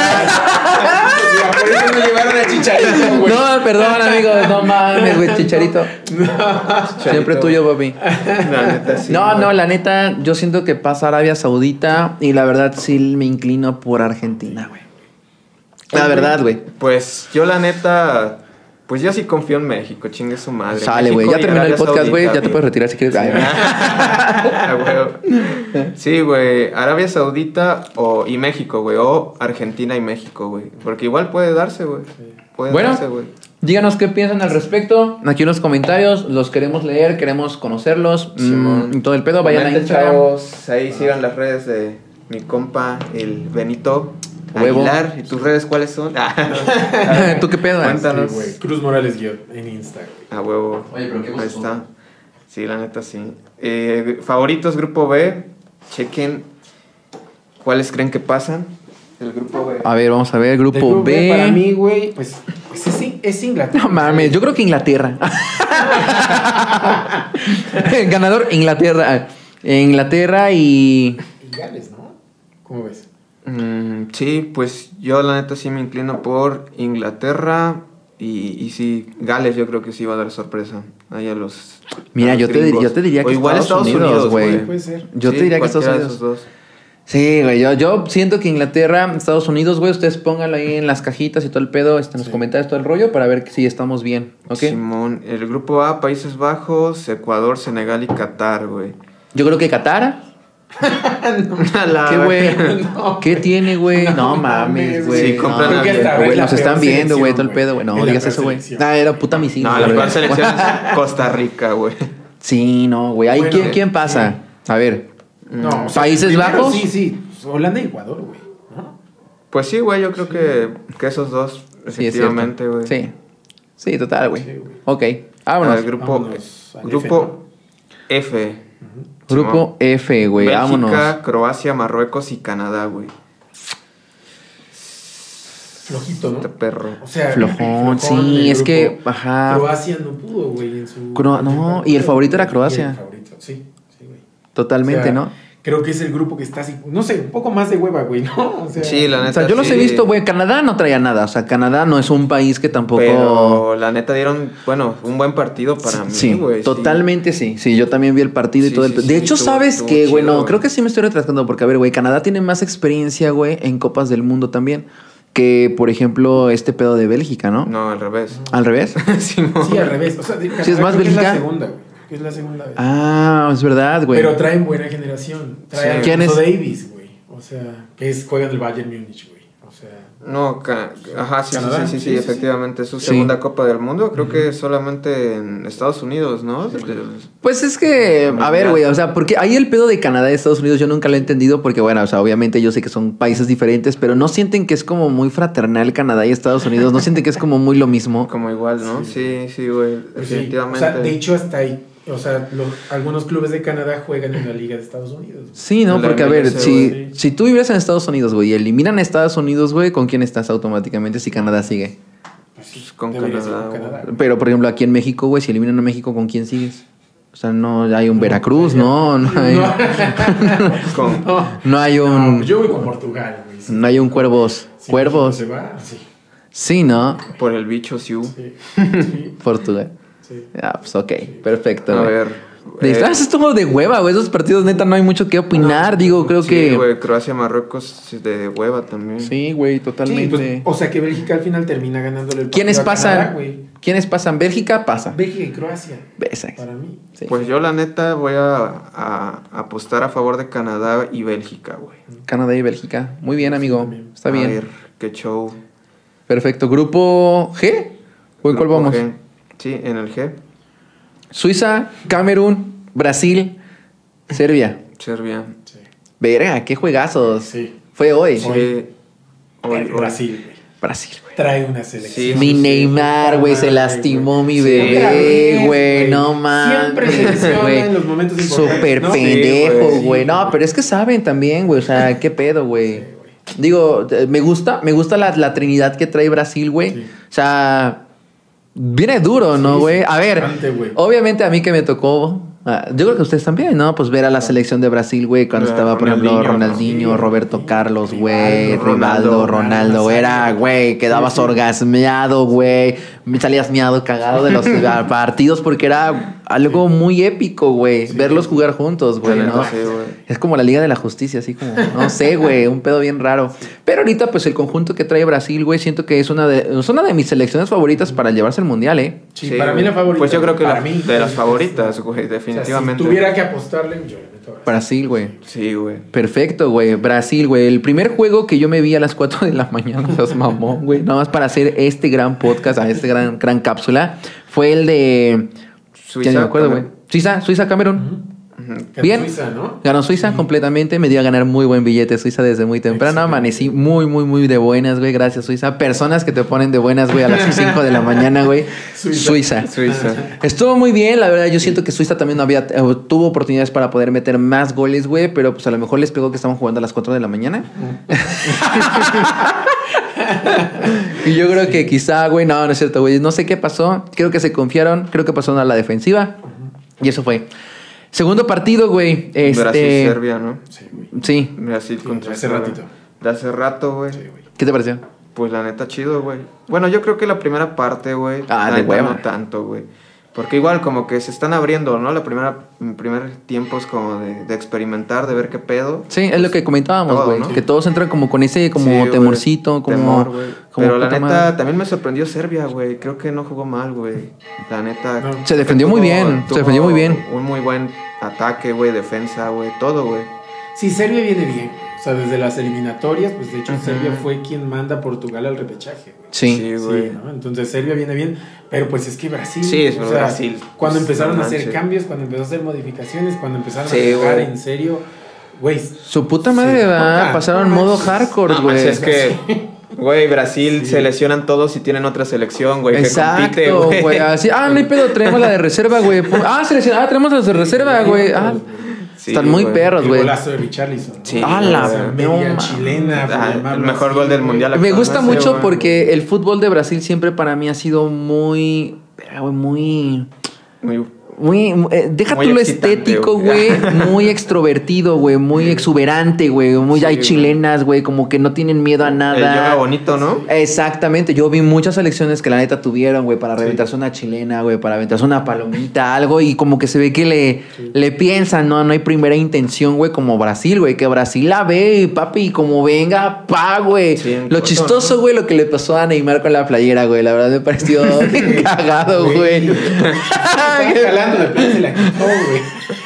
Mira, por eso no llevaron a Chicharito, güey. No, perdón, amigos. No mames, güey, Chicharito. Siempre tuyo, papi. La neta, sí, No, güey. la neta, yo siento que pasa Arabia Saudita y la verdad sí me inclino por Argentina, güey. La verdad, güey. Pues yo la neta... Pues yo sí confío en México, chingue su madre. Sale, güey. México Ya y terminó el Arabia podcast, güey. Saudita, Ya te puedes retirar si quieres. Ay, A huevo. Sí, güey. Arabia Saudita y México, güey. O Argentina y México, güey. Porque igual puede darse, güey. Puede Bueno, darse, güey. díganos qué piensan al respecto. Aquí en los comentarios. Los queremos leer, queremos conocerlos. Simón. Y todo el pedo. Vayan a Comenten, Instagram. chavos. Ahí sigan las redes de mi compa, el Benito Huevo. Aguilar. ¿Y tus redes cuáles son? ¿Tú qué pedo? Cuéntanos. Sí, güey. Cruz Morales Guión en Insta, güey. A huevo. Oye, pero qué Ahí gusto. está. Sí, la neta sí. Favoritos, grupo B. Chequen cuáles creen que pasan. El grupo B. A ver, vamos a ver. Del Grupo grupo B. Para mí, güey, pues es Inglaterra. No mames, yo creo que Inglaterra. Ganador, Inglaterra. Inglaterra y. Y Gales, ¿no? ¿Cómo ves? Sí, pues yo la neta sí me inclino por Inglaterra y sí, Gales yo creo que sí va a dar sorpresa. Ahí a los Mira, yo te diría o que igual Estados Unidos, güey. Puede ser. Yo Sí, te diría que Estados cualquiera de Unidos. esos dos. Sí, güey, yo siento que Inglaterra, Estados Unidos, güey, ustedes pónganlo ahí en las cajitas y todo el pedo, en los Sí. comentarios, todo el rollo, para ver si estamos bien, ¿ok? Simón, el grupo A, Países Bajos, Ecuador, Senegal y Qatar, güey. Yo creo que Qatar. A la ¿Qué, güey? verga. No, ¿Qué tiene, güey? No, No mames, mames, güey. sí, compran no, la- güey, Creo que güey, es la nos están peor viendo, güey, todo el selección, pedo, güey. No, güey. Es la digas peor eso, güey. selección. Ah, era puta misil. No, la peor selección es Costa Rica, güey. Sí, no, güey. Ahí, Bueno, ¿quién pasa? A ver. No, o sea, ¿Países primero Bajos? Sí, sí. Holanda y Ecuador, güey. ¿No? Pues sí, güey, yo creo que esos dos, Sí, es efectivamente, cierto. güey. Sí. Sí, total, güey. Sí, güey. Ok. Ah, Vámonos. el grupo, Vámonos al grupo F. Grupo F, güey. Bélgica, Vámonos. Croacia, Marruecos y Canadá, güey. Flojito, ¿no? Este perro. O sea, Flojón, el sí, es grupo. que, ajá. Croacia no pudo, güey, en su... No, y el favorito era Croacia. Y el favorito, sí, güey. Totalmente, O sea, ¿no? Creo que es el grupo que está así, no sé, un poco más de hueva, güey, ¿no? O sea, Sí, la O neta. sea, yo los sí. he visto, güey. Canadá no traía nada. O sea, Canadá no es un país que tampoco. Pero la neta dieron, bueno, un buen partido para mí, Sí, güey. totalmente sí. Sí, yo también vi el partido y Sí, todo el. sí, De sí, hecho, estuvo- ¿sabes estuvo qué, güey? chido, No, güey. creo que sí me estoy retrasando porque, a ver, güey, Canadá tiene más experiencia, güey, en Copas del Mundo también que, por ejemplo, este pedo de Bélgica, ¿no? No, al revés. ¿Al revés? Simón. Sí, al revés. O sea, Sí, es más creo que Bélgica. la segunda, güey. que es la segunda vez. Ah, es verdad, güey. Pero traen buena generación. Trae a ¿Quién es? Davis, güey. O sea, juega en el Bayern Múnich, güey. O sea... No, ajá, sí, Canadá. sí, efectivamente. Es su Sí. segunda Copa del Mundo. Creo que solamente en Estados Unidos, ¿no? Pues es que, a ver, güey, o sea, porque ahí el pedo de Canadá y Estados Unidos yo nunca lo he entendido porque, bueno, o sea, obviamente yo sé que son países diferentes, pero no sienten que es como muy fraternal Canadá y Estados Unidos, no sienten que es como muy lo mismo. Como igual, ¿no? Sí, güey, Pues sí. definitivamente. O sea, de hecho, hasta ahí. O sea, algunos clubes de Canadá juegan en la Liga de Estados Unidos. Sí, ¿no? La Porque, a ver, MLS, si, güey. si tú vivieras en Estados Unidos, güey, y eliminan a Estados Unidos, güey, ¿con quién estás automáticamente si Canadá sigue? Pues sí, Con debería ser Canadá, con Canadá. Pero, por ejemplo, aquí en México, güey, si eliminan a México, ¿con quién sigues? O sea, no hay un Veracruz, no hay... Con- No hay No, un... pues yo voy con Portugal, güey. Sí. No hay un Cuervos. Si Cuervos. México se va, sí. Sí, ¿no? por el bicho Siu. Sí. Sí. Portugal. Sí. Ah, pues ok. Perfecto. A güey. ver. Eso estuvo de hueva, güey. Esos partidos, neta, no hay mucho que opinar. Digo, creo sí, que... güey, Croacia, Marruecos de hueva también. Sí, güey, Sí, totalmente. pues, o sea que Bélgica al final termina ganándole el ¿Quiénes partido a Canadá, pasan? güey. ¿Quiénes pasan? Bélgica pasa. Bélgica y Croacia, Exacto. para mí. Sí. Pues yo la neta voy a apostar a favor de Canadá y Bélgica, güey. Canadá y Bélgica. Muy bien, amigo. también. Está A bien. ver, qué show. Perfecto. ¿Grupo G? ¿O en cuál Grupo vamos? G. Sí, en el G. Suiza, Camerún, Brasil, Serbia. Serbia. Sí. Verga, qué juegazos. Sí. Fue hoy. Sí. Hoy. Brasil, güey. Brasil, güey. Trae una selección. Sí, Mi Neymar, güey, se Madre, lastimó mi Sí, otra bebé, vez, güey, no mames. Siempre se lesiona güey. en los momentos importantes. Súper ¿no? pendejo, Sí, güey. No, pero es que saben también, güey, o sea, qué pedo, güey. Digo, me gusta la trinidad que trae Brasil, güey. Sí. O sea, viene duro, ¿no, Sí, güey? sí, A ver, bastante, güey. obviamente a mí que me tocó... yo creo que ustedes también, ¿no? Pues ver a la selección de Brasil, güey, cuando estaba, por ejemplo, Ronaldinho, sí, Roberto Carlos, güey, Rivaldo, Rivaldo, Ronaldo. Ronaldo, Era, güey, quedabas sí. orgasmeado, güey. Salías miado, cagado de los partidos porque era algo muy épico, güey. Sí. Verlos jugar juntos, güey, La ¿no? neta, sí, güey. Es como la Liga de la Justicia, así como, no sé, güey, un pedo bien raro. Pero ahorita, pues, el conjunto que trae Brasil, güey, siento que es una de mis selecciones favoritas para llevarse al Mundial, ¿eh? Sí, para mí güey. la favorita. Pues yo creo que para mí, de las favoritas, güey, O sea, definitivamente. si tuviera que apostarle, yo le meto a Brasil. Brasil, güey. Sí, güey. Perfecto, güey. Brasil, güey. El primer juego que yo me vi a las 4 de la mañana, los mamón, güey. Nada más para hacer este gran podcast, a este gran cápsula, fue el de... Suiza. Ya no me acuerdo, güey. Camerún. Suiza, Camerún. Ujú. Ganó Bien. Suiza, ¿no? Ganó Suiza completamente. Me dio a ganar muy buen billete Suiza desde muy temprano. Excelente. Amanecí muy de buenas, güey. Gracias, Suiza. Personas que te ponen de buenas, güey, a las 5 de la mañana, güey. Suiza. Suiza. Estuvo muy bien, la verdad. Yo siento que Suiza también tuvo oportunidades para poder meter más goles, güey. Pero pues a lo mejor les pegó que estaban jugando a las 4 de la mañana. Y yo creo que quizá, güey, no es cierto, güey. No sé qué pasó. Creo que se confiaron. Creo que pasaron a la defensiva. Y eso fue. Segundo partido, güey. Brasil-Serbia, ¿no? Sí, güey. Sí. Brasil Sí, contra de hace Serbia. ratito. De hace rato, güey. Sí, güey. ¿Qué te pareció? Pues la neta, chido, güey. Bueno, yo creo que la primera parte, güey. Ah, la de neta, hueva. no tanto, güey. Porque igual como que se están abriendo, ¿no? El primer tiempo es como de experimentar, de ver qué pedo. Sí, es lo que comentábamos, Todo, güey. ¿no? Que todos entran como con ese como Sí, güey. temorcito, como... Temor, güey. como Pero la puta neta, madre. también me sorprendió Serbia, güey. Creo que no jugó mal, güey. La neta. No. Se defendió muy bien, se defendió muy bien. Un muy buen ataque, güey, defensa, güey. Todo, güey. Sí, Serbia viene bien. O sea, desde las eliminatorias, pues de hecho Ujú. Serbia fue quien manda a Portugal al repechaje, güey. Sí. Sí, güey. Sí, ¿no? Entonces Serbia viene bien, pero pues es que Brasil, Sí, es o sea, Brasil. cuando Pues, empezaron no a hacer manches. cambios, cuando empezó a hacer modificaciones, cuando empezaron Sí, a jugar güey. en serio, güey. Su puta madre, Sí, va. puta, Pasaron no modo manches. hardcore, No, güey. pues, es que, güey, Brasil Sí. se lesionan todos y tienen otra selección, güey. Que compite, Exacto, güey. Así, no hay pedo, traemos la de reserva, güey. Tenemos las de reserva, güey. Sí, Están muy güey. perros, El güey. golazo de Richarlison. ¿no? Sí, Ah, la O sea, no media mames. chilena, por Ah, llamarlo el mejor así, gol del güey. mundial. Me gusta actualmente, mucho güey. porque el fútbol de Brasil siempre para mí ha sido muy... deja Muy tú lo excitante, estético, güey. güey. Muy extrovertido, güey. Muy exuberante, güey. Sí, Hay güey. chilenas, güey. Como que no tienen miedo a nada. Yoga bonito, ¿no? Exactamente, yo vi muchas selecciones que la neta tuvieron, güey, para reventarse una chilena, güey, para aventarse una palomita, algo, y como que se ve que le piensan, ¿no? No hay primera intención, güey, como Brasil, güey, que Brasil la ve, papi, y como venga, pa, güey. Sí, en Lo corto, chistoso, ¿no? güey, lo que le pasó a Neymar con la playera, güey, la verdad me pareció bien cagado, güey. Estaban jalando cuando de plano se la quitó, güey.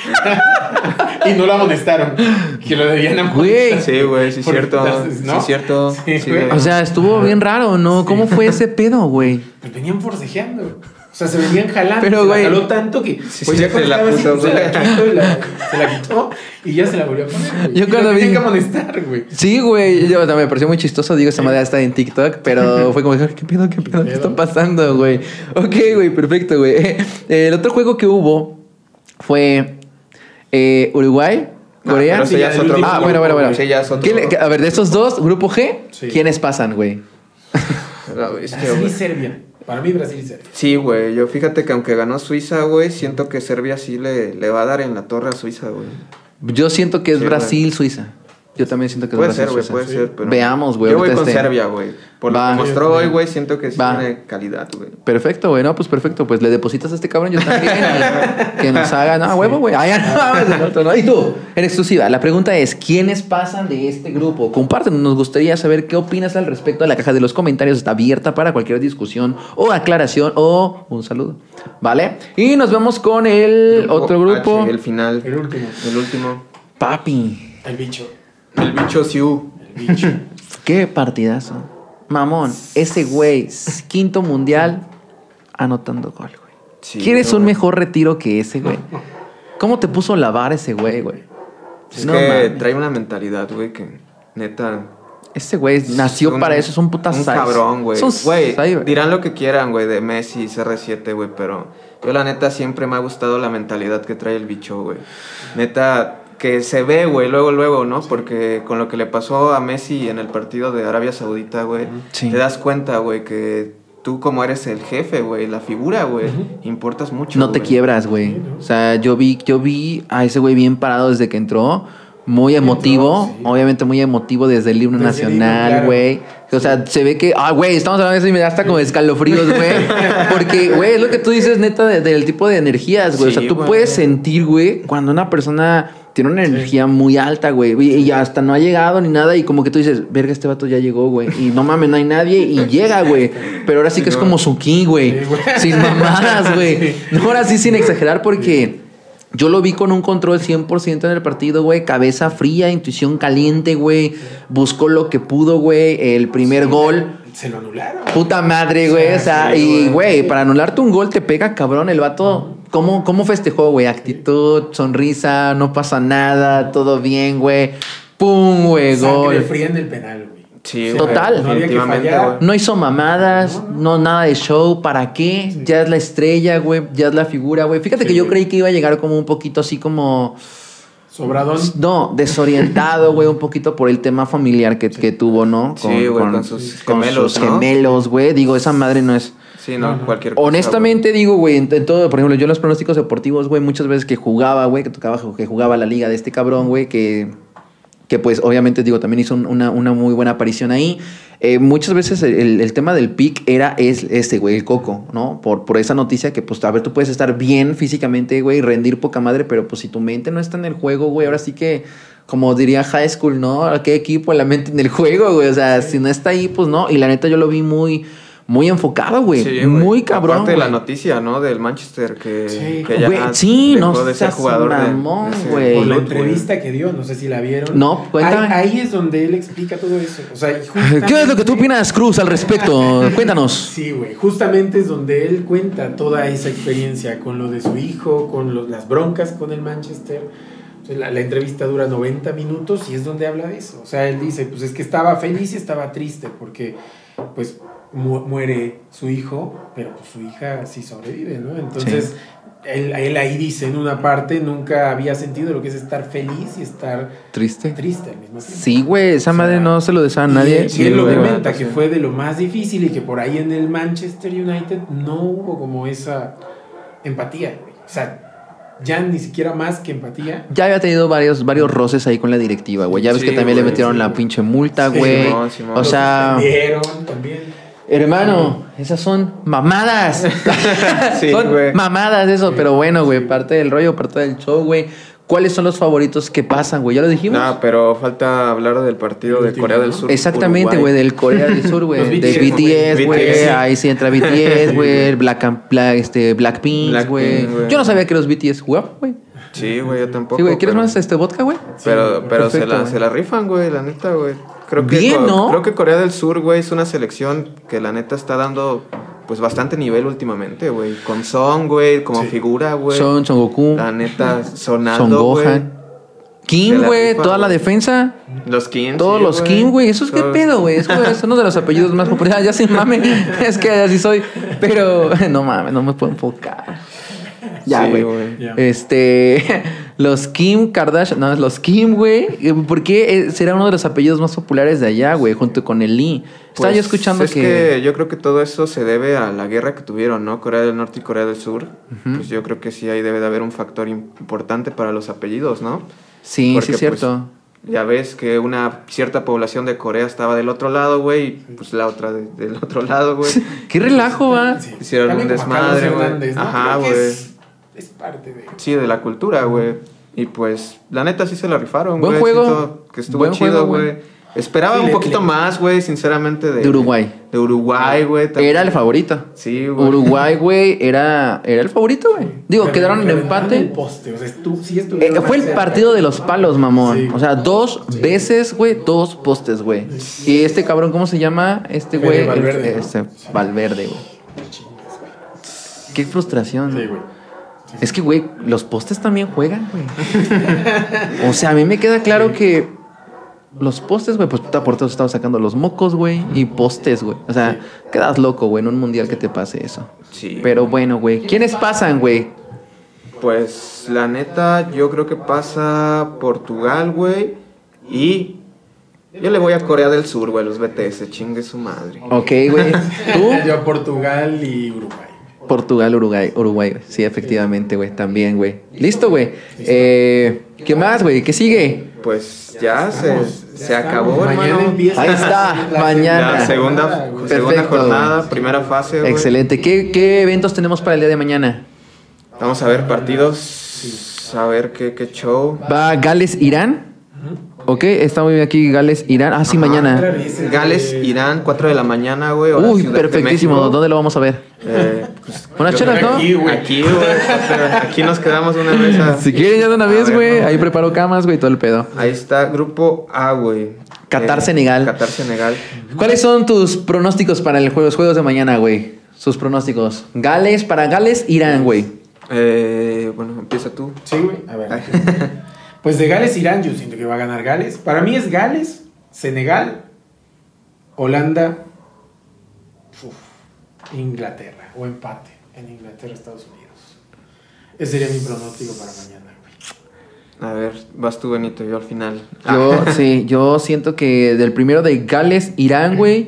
Y no lo amonestaron. Que lo debían amonestar. Sí, güey, sí es cierto. ¿No? Sí es cierto. Sí, Sí, güey. O sea, estuvo bien raro, ¿no? ¿Cómo fue ese pedo, güey? Pues venían forcejeando. O sea, se venían jalando. Pero, se güey. la jaló tanto que. Sí, Pues sí, ya cuando se la estaba así, puso, se la güey. quitó se la quitó y ya se la volvió a poner, güey. Yo Y cuando lo vi- tenían que amonestar, güey. Sí, güey. Yo, o sea, me pareció muy chistoso. Digo, esta madre está en TikTok, pero fue como, ¿qué pedo? ¿Qué está pasando, güey? Ok, güey, perfecto, güey. El otro juego que hubo fue Uruguay, Corea. Pero ese ya es otro Ah, grupo, bueno. ese ya es otro. A ver, de estos dos, grupo G, Sí. ¿quiénes pasan, güey? La bestia, Brasil y güey. Serbia. Para mí, Brasil y Serbia. Sí, güey. Yo fíjate que aunque ganó Suiza, güey, siento que Serbia sí le va a dar en la torre a Suiza, güey. Yo siento que es Sí, Brasil-Suiza. Yo también siento que es Puede ser, güey, Brasil-Suiza. puede ser. Pero Veamos, güey, Yo voy ahorita con Serbia, güey. Por lo Va. que mostró hoy, güey, siento que sí Va. tiene calidad, güey. Perfecto, güey. No, pues perfecto. Pues le depositas a este cabrón, yo también. Que nos haga, no, huevo, güey. Ah, ya no, mames, el otro, ¿no? Y tú, en exclusiva, la pregunta es: ¿quiénes pasan de este grupo? Compártenos, nos gustaría saber qué opinas al respecto. La caja de los comentarios está abierta para cualquier discusión o aclaración o un saludo. ¿Vale? Y nos vemos con el otro grupo. H, el final. El último. El último. Papi, El bicho. El bicho Siu. El bicho. qué partidazo. Mamón, ese güey, quinto mundial, anotando gol, güey. Sí, ¿Quieres güey. un mejor retiro que ese, güey? ¿Cómo te puso la vara ese güey, güey? Es No que mames. trae una mentalidad, güey, que neta. Ese güey nació para eso, es un puta Un size. cabrón, güey. Es un Güey, size, dirán lo que quieran, güey, de Messi, CR7, güey, pero yo la neta siempre me ha gustado la mentalidad que trae el bicho, güey. Neta, que se ve, güey, luego, ¿no? Porque con lo que le pasó a Messi en el partido de Arabia Saudita, güey, Sí. te das cuenta, güey, que tú como eres el jefe, güey, la figura, güey, importas mucho, No te güey. quiebras, güey. O sea, yo vi a ese güey bien parado desde que entró. Muy emotivo, sí. obviamente muy emotivo desde el himno Desde el himno, nacional, claro. güey. O sea, se ve que, güey, estamos hablando de eso y me da hasta como escalofríos, güey. Porque, güey, es lo que tú dices, neta, del tipo de energías, güey. O sea, Sí, tú güey. puedes sentir, güey, cuando una persona tiene una energía muy alta, güey. Y hasta no ha llegado ni nada. Y como que tú dices, verga, este vato ya llegó, güey. Y no mames, no hay nadie. Y llega, güey. Pero ahora sí que es como su ki, güey. Sí, güey. Sin mamadas, güey. No, ahora sí sin exagerar porque... Yo lo vi con un control 100% en el partido, güey. Cabeza fría, intuición caliente, güey. Buscó lo que pudo, güey. El primer gol. Se lo anularon. Puta madre, güey. O sea, sí, y, güey. güey, para anularte un gol te pega, cabrón. El vato, ¿cómo festejó, güey? Actitud, sonrisa, no pasa nada, todo bien, güey. Pum, güey, Sangre gol. fría en el penal, güey. Sí, O sea, Total. No había que definitivamente, fallar. güey. No hizo mamadas, no nada de show, ¿para qué? Sí. Ya es la estrella, güey, ya es la figura, güey. Fíjate Sí, que yo güey. creí que iba a llegar como un poquito así como... Sobradón. No, desorientado, güey, un poquito por el tema familiar que tuvo, ¿no? Sí, güey, con sus gemelos, ¿no? gemelos, güey. Digo, esa madre no es... Sí, no, No. cualquier cosa. Honestamente, digo, güey, en todo, por ejemplo, yo en los pronósticos deportivos, güey, muchas veces que jugaba, güey, que jugaba la liga de este cabrón, güey, que pues obviamente, digo, también hizo una muy buena aparición ahí. Muchas veces el tema del pick es este, güey, el coco, ¿no? Por esa noticia que, pues, a ver, tú puedes estar bien físicamente, güey, rendir poca madre, pero pues si tu mente no está en el juego, güey, ahora sí que, como diría High School, ¿no? ¿Qué equipo la mente en el juego, güey? O sea, si no está ahí, pues no. Y la neta yo lo vi muy enfocado, güey. Sí, güey. Muy cabrón, Aparte de la güey. noticia, ¿no? Del Manchester que, Sí. que ya Güey, sí, dejó no de ser seas jugador de mamón, ese güey. Por la club, güey. entrevista que dio, no sé si la vieron. No, cuéntame. Ahí es donde él explica todo eso. O sea, y ¿Qué es lo que tú opinas, Cruz, al respecto? Cuéntanos. Sí, güey. Justamente es donde él cuenta toda esa experiencia con lo de su hijo, con las broncas con el Manchester. Entonces, la entrevista dura 90 minutos y es donde habla de eso. O sea, él dice, pues es que estaba feliz y estaba triste porque, pues, muere su hijo, pero pues su hija sí sobrevive, ¿no? Entonces, él ahí dice en una parte, nunca había sentido lo que es estar feliz y estar Triste. triste al mismo tiempo. Sí, güey, esa O sea, madre no se lo desea a nadie. Y él lo güey, comenta, sí. que fue de lo más difícil y que por ahí en el Manchester United no hubo como esa empatía, güey. O sea, ya ni siquiera más que empatía. Ya había tenido varios roces ahí con la directiva, güey. Ya ves Sí, que también le güey, metieron sí, la güey. pinche multa, Sí, güey. Simón, Simón. O Lo sea, suspendieron también. hermano, esas son mamadas. Sí, son güey. mamadas eso, pero bueno, güey, parte del rollo, parte del show, güey. ¿cuáles son los favoritos que pasan, güey? ¿Ya lo dijimos? No, pero falta hablar del partido de Corea del Sur. Exactamente, güey, del Corea del Sur, güey. Los De BTS, güey. Ahí sí entra BTS, güey. Blackpink, güey. Yo no sabía que los BTS jugaban, güey. Sí, güey, yo tampoco. Sí, güey, ¿quieres pero... más vodka, güey? Pero Perfecto, se la rifan, güey, la neta, güey. Creo que Bien, ¿no? Creo que Corea del Sur, güey, es una selección que la neta está dando pues bastante nivel últimamente, güey. Con Son, güey, como figura, güey. Son Goku. La neta, Son sonando, güey. Gohan. Kim, güey, toda la defensa. Los Kim. Todos los Kim, güey. Eso es qué pedo, güey. Es uno de los apellidos más populares. Ya sin mame. Es que así soy. Pero no mames, no me puedo enfocar. Ya, güey. Los Kim Kardashian. No, los Kim, güey. ¿Por qué será uno de los apellidos más populares de allá, güey? Junto con el Lee. Estaba yo escuchando que yo creo que todo eso se debe a la guerra que tuvieron, ¿no? Corea del Norte y Corea del Sur. Pues yo creo que sí, ahí debe de haber un factor importante para los apellidos, ¿no? Sí, porque, sí es cierto. Pues, ya ves que una cierta población de Corea estaba del otro lado, güey, y pues la otra del otro lado, güey. Qué relajo, va. Sí. Hicieron También un como Carlos desmadre, güey. Hernández, ¿no? Ajá, Creo que güey. Es parte de... Sí, de la cultura, güey. Y pues, la neta sí se la rifaron, güey. Buen juego. Siento que estuvo Buen chido, juego, güey. Esperaba un poquito más, güey, sinceramente, de Uruguay. De Uruguay, güey. Era el favorito. Sí, güey. Uruguay, güey, era el favorito, güey. Digo, quedaron en empate. El poste, o sea, Fue el partido de los palos, mamón. Sí. O sea, 2 veces, güey, 2 postes, güey. Y este cabrón, ¿cómo se llama? Este güey. Valverde. Valverde, güey. Qué frustración. Sí, güey. Es que, güey, los postes también juegan, güey. O sea, a mí me queda claro que los postes, güey, pues puta, por todos estaba sacando los mocos, güey, y postes, güey. O sea, quedas loco, güey, en un mundial que te pase eso. Sí. Pero bueno, güey. ¿Quiénes pasan, güey? Pues, la neta, yo creo que pasa Portugal, güey, y... Yo le voy a Corea del Sur, güey, los BTS, chingue su madre. Ok, güey. ¿Tú? Yo a Portugal y Uruguay. Portugal, Uruguay, güey. Sí, efectivamente, güey. También, güey. Listo, güey. ¿Qué más, güey? ¿Qué sigue? Pues ya se acabó, mañana hermano. Empieza Ahí está, mañana. La segunda jornada, güey. primera fase, güey. Excelente. ¿Qué eventos tenemos para el día de mañana? Vamos a ver partidos, a ver qué show. Va Gales-Irán. Ok, está muy bien aquí Gales-Irán. Ah, sí, mañana. Gales-Irán, 4 de la mañana, güey. Uy, perfectísimo. ¿Dónde lo vamos a ver? Pues, unas chelas, ¿no? Aquí, güey. Aquí nos quedamos una vez. Si quieren ya de una vez, güey. Ahí preparo camas, güey, todo el pedo. Ahí está, grupo A, güey. Qatar-Senegal. Qatar-Senegal. ¿Cuáles son tus pronósticos para los juegos de mañana, güey? Sus pronósticos. Para Gales-Irán, güey. Bueno, empieza tú. Sí, güey. A ver. Pues de Gales-Irán yo siento que va a ganar Gales. Para mí es Gales, Senegal, Holanda, Inglaterra. O empate en Inglaterra, Estados Unidos. Ese sería mi pronóstico para mañana, güey. A ver, vas tú, Benito, yo al final. Yo siento que del primero de Gales-Irán, güey.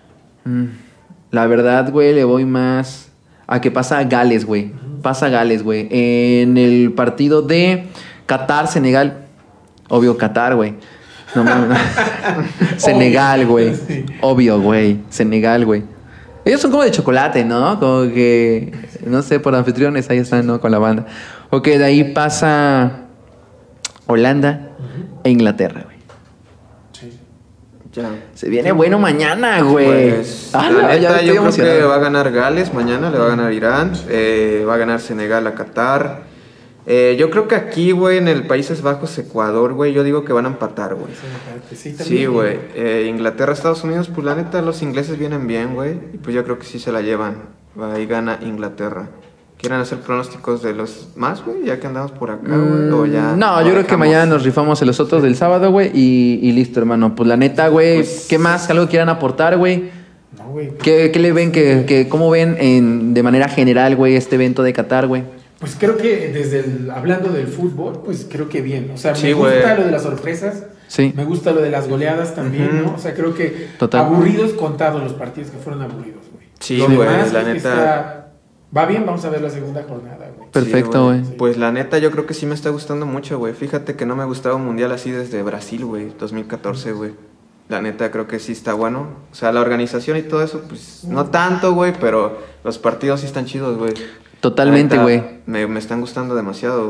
La verdad, güey, le voy más a que pasa Gales, güey. Pasa Gales, güey. En el partido de Qatar-Senegal. Obvio, Qatar, güey. No mames. Senegal, güey. Obvio, güey. Senegal, güey. Ellos son como de chocolate, ¿no? Como que, no sé, por anfitriones ahí están, ¿no? Con la banda. Ok, de ahí pasa Holanda e Inglaterra, güey. Sí. Ya. Se viene bueno mañana, güey. Pues, la neta, yo creo que va a ganar Gales mañana, le va a ganar Irán, va a ganar Senegal a Qatar. Yo creo que aquí, güey, en el Países Bajos, Ecuador, güey, yo digo que van a empatar, güey. Sí, güey. Inglaterra, Estados Unidos, pues la neta, los ingleses vienen bien, güey. Y pues yo creo que sí se la llevan. Ahí gana Inglaterra. ¿Quieren hacer pronósticos de los más, güey? Ya que andamos por acá, güey. O ya. No, yo creo que mañana nos rifamos en los otros del sábado, güey. Y listo, hermano. Pues la neta, güey. Pues, ¿qué más? ¿Algo quieran aportar, güey? No, güey. ¿Qué le ven? ¿Cómo ven de manera general, güey, este evento de Qatar, güey? Pues creo que hablando del fútbol, pues creo que bien. O sea, sí, me gusta güey. lo de las sorpresas. Sí. Me gusta lo de las goleadas también, ¿no? O sea, creo que aburridos contados los partidos que fueron aburridos, güey. Sí, güey, la neta. Va bien, vamos a ver la segunda jornada, güey. Perfecto, güey. Sí, pues la neta, yo creo que sí me está gustando mucho, güey. Fíjate que no me gustaba un mundial así desde Brasil, güey, 2014, güey. La neta, creo que sí está bueno. O sea, la organización y todo eso, pues no tanto, güey, pero los partidos sí están chidos, güey. Totalmente, güey. Me están gustando demasiado, güey.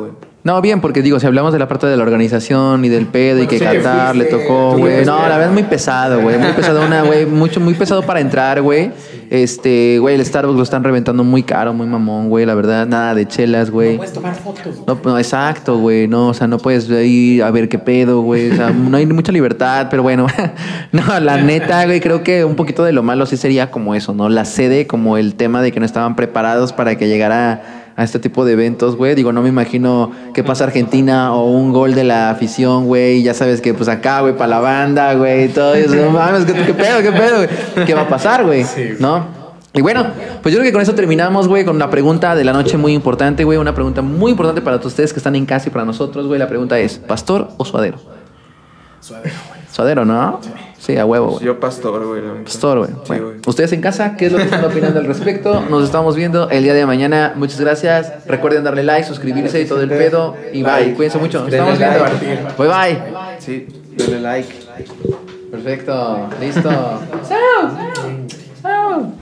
No, bien, porque digo, si hablamos de la parte de la organización y del pedo y que sí, Qatar le tocó, tú güey. fuiste. No, la verdad es muy pesado, güey. Muy pesado, muy pesado para entrar, güey. Güey, el Starbucks lo están reventando muy caro, muy mamón, güey. La verdad, nada de chelas, güey. No puedes tomar fotos. No, exacto, güey. No, o sea, no puedes ir a ver qué pedo, güey. O sea, no hay mucha libertad, pero bueno. No, la neta, güey, creo que un poquito de lo malo sí sería como eso, ¿no? La sede, como el tema de que no estaban preparados para que llegara a este tipo de eventos, güey. Digo, no me imagino que pasa Argentina o un gol de la afición, güey. Ya sabes que, pues acá, güey, para la banda, güey, todo eso. No mames, qué pedo, güey. ¿Qué va a pasar, güey? Sí. ¿No? Y bueno, pues yo creo que con eso terminamos, güey, con una pregunta de la noche muy importante, güey. Una pregunta muy importante para todos ustedes que están en casa y para nosotros, güey. La pregunta es, ¿pastor o suadero? Suadero, güey. Suadero, ¿no? Sí, a huevo, güey. Yo pastor, güey. la neta. Pastor, güey. Sí, Bueno, güey. ustedes en casa, ¿qué es lo que están opinando al respecto? Nos estamos viendo el día de mañana. Muchas gracias. Recuerden darle like, suscribirse y todo el pedo. Y bye. Cuídense mucho. Nos estamos Denle viendo. like. Bye, bye. Sí, dale like. Perfecto. Listo. Chao. Chao.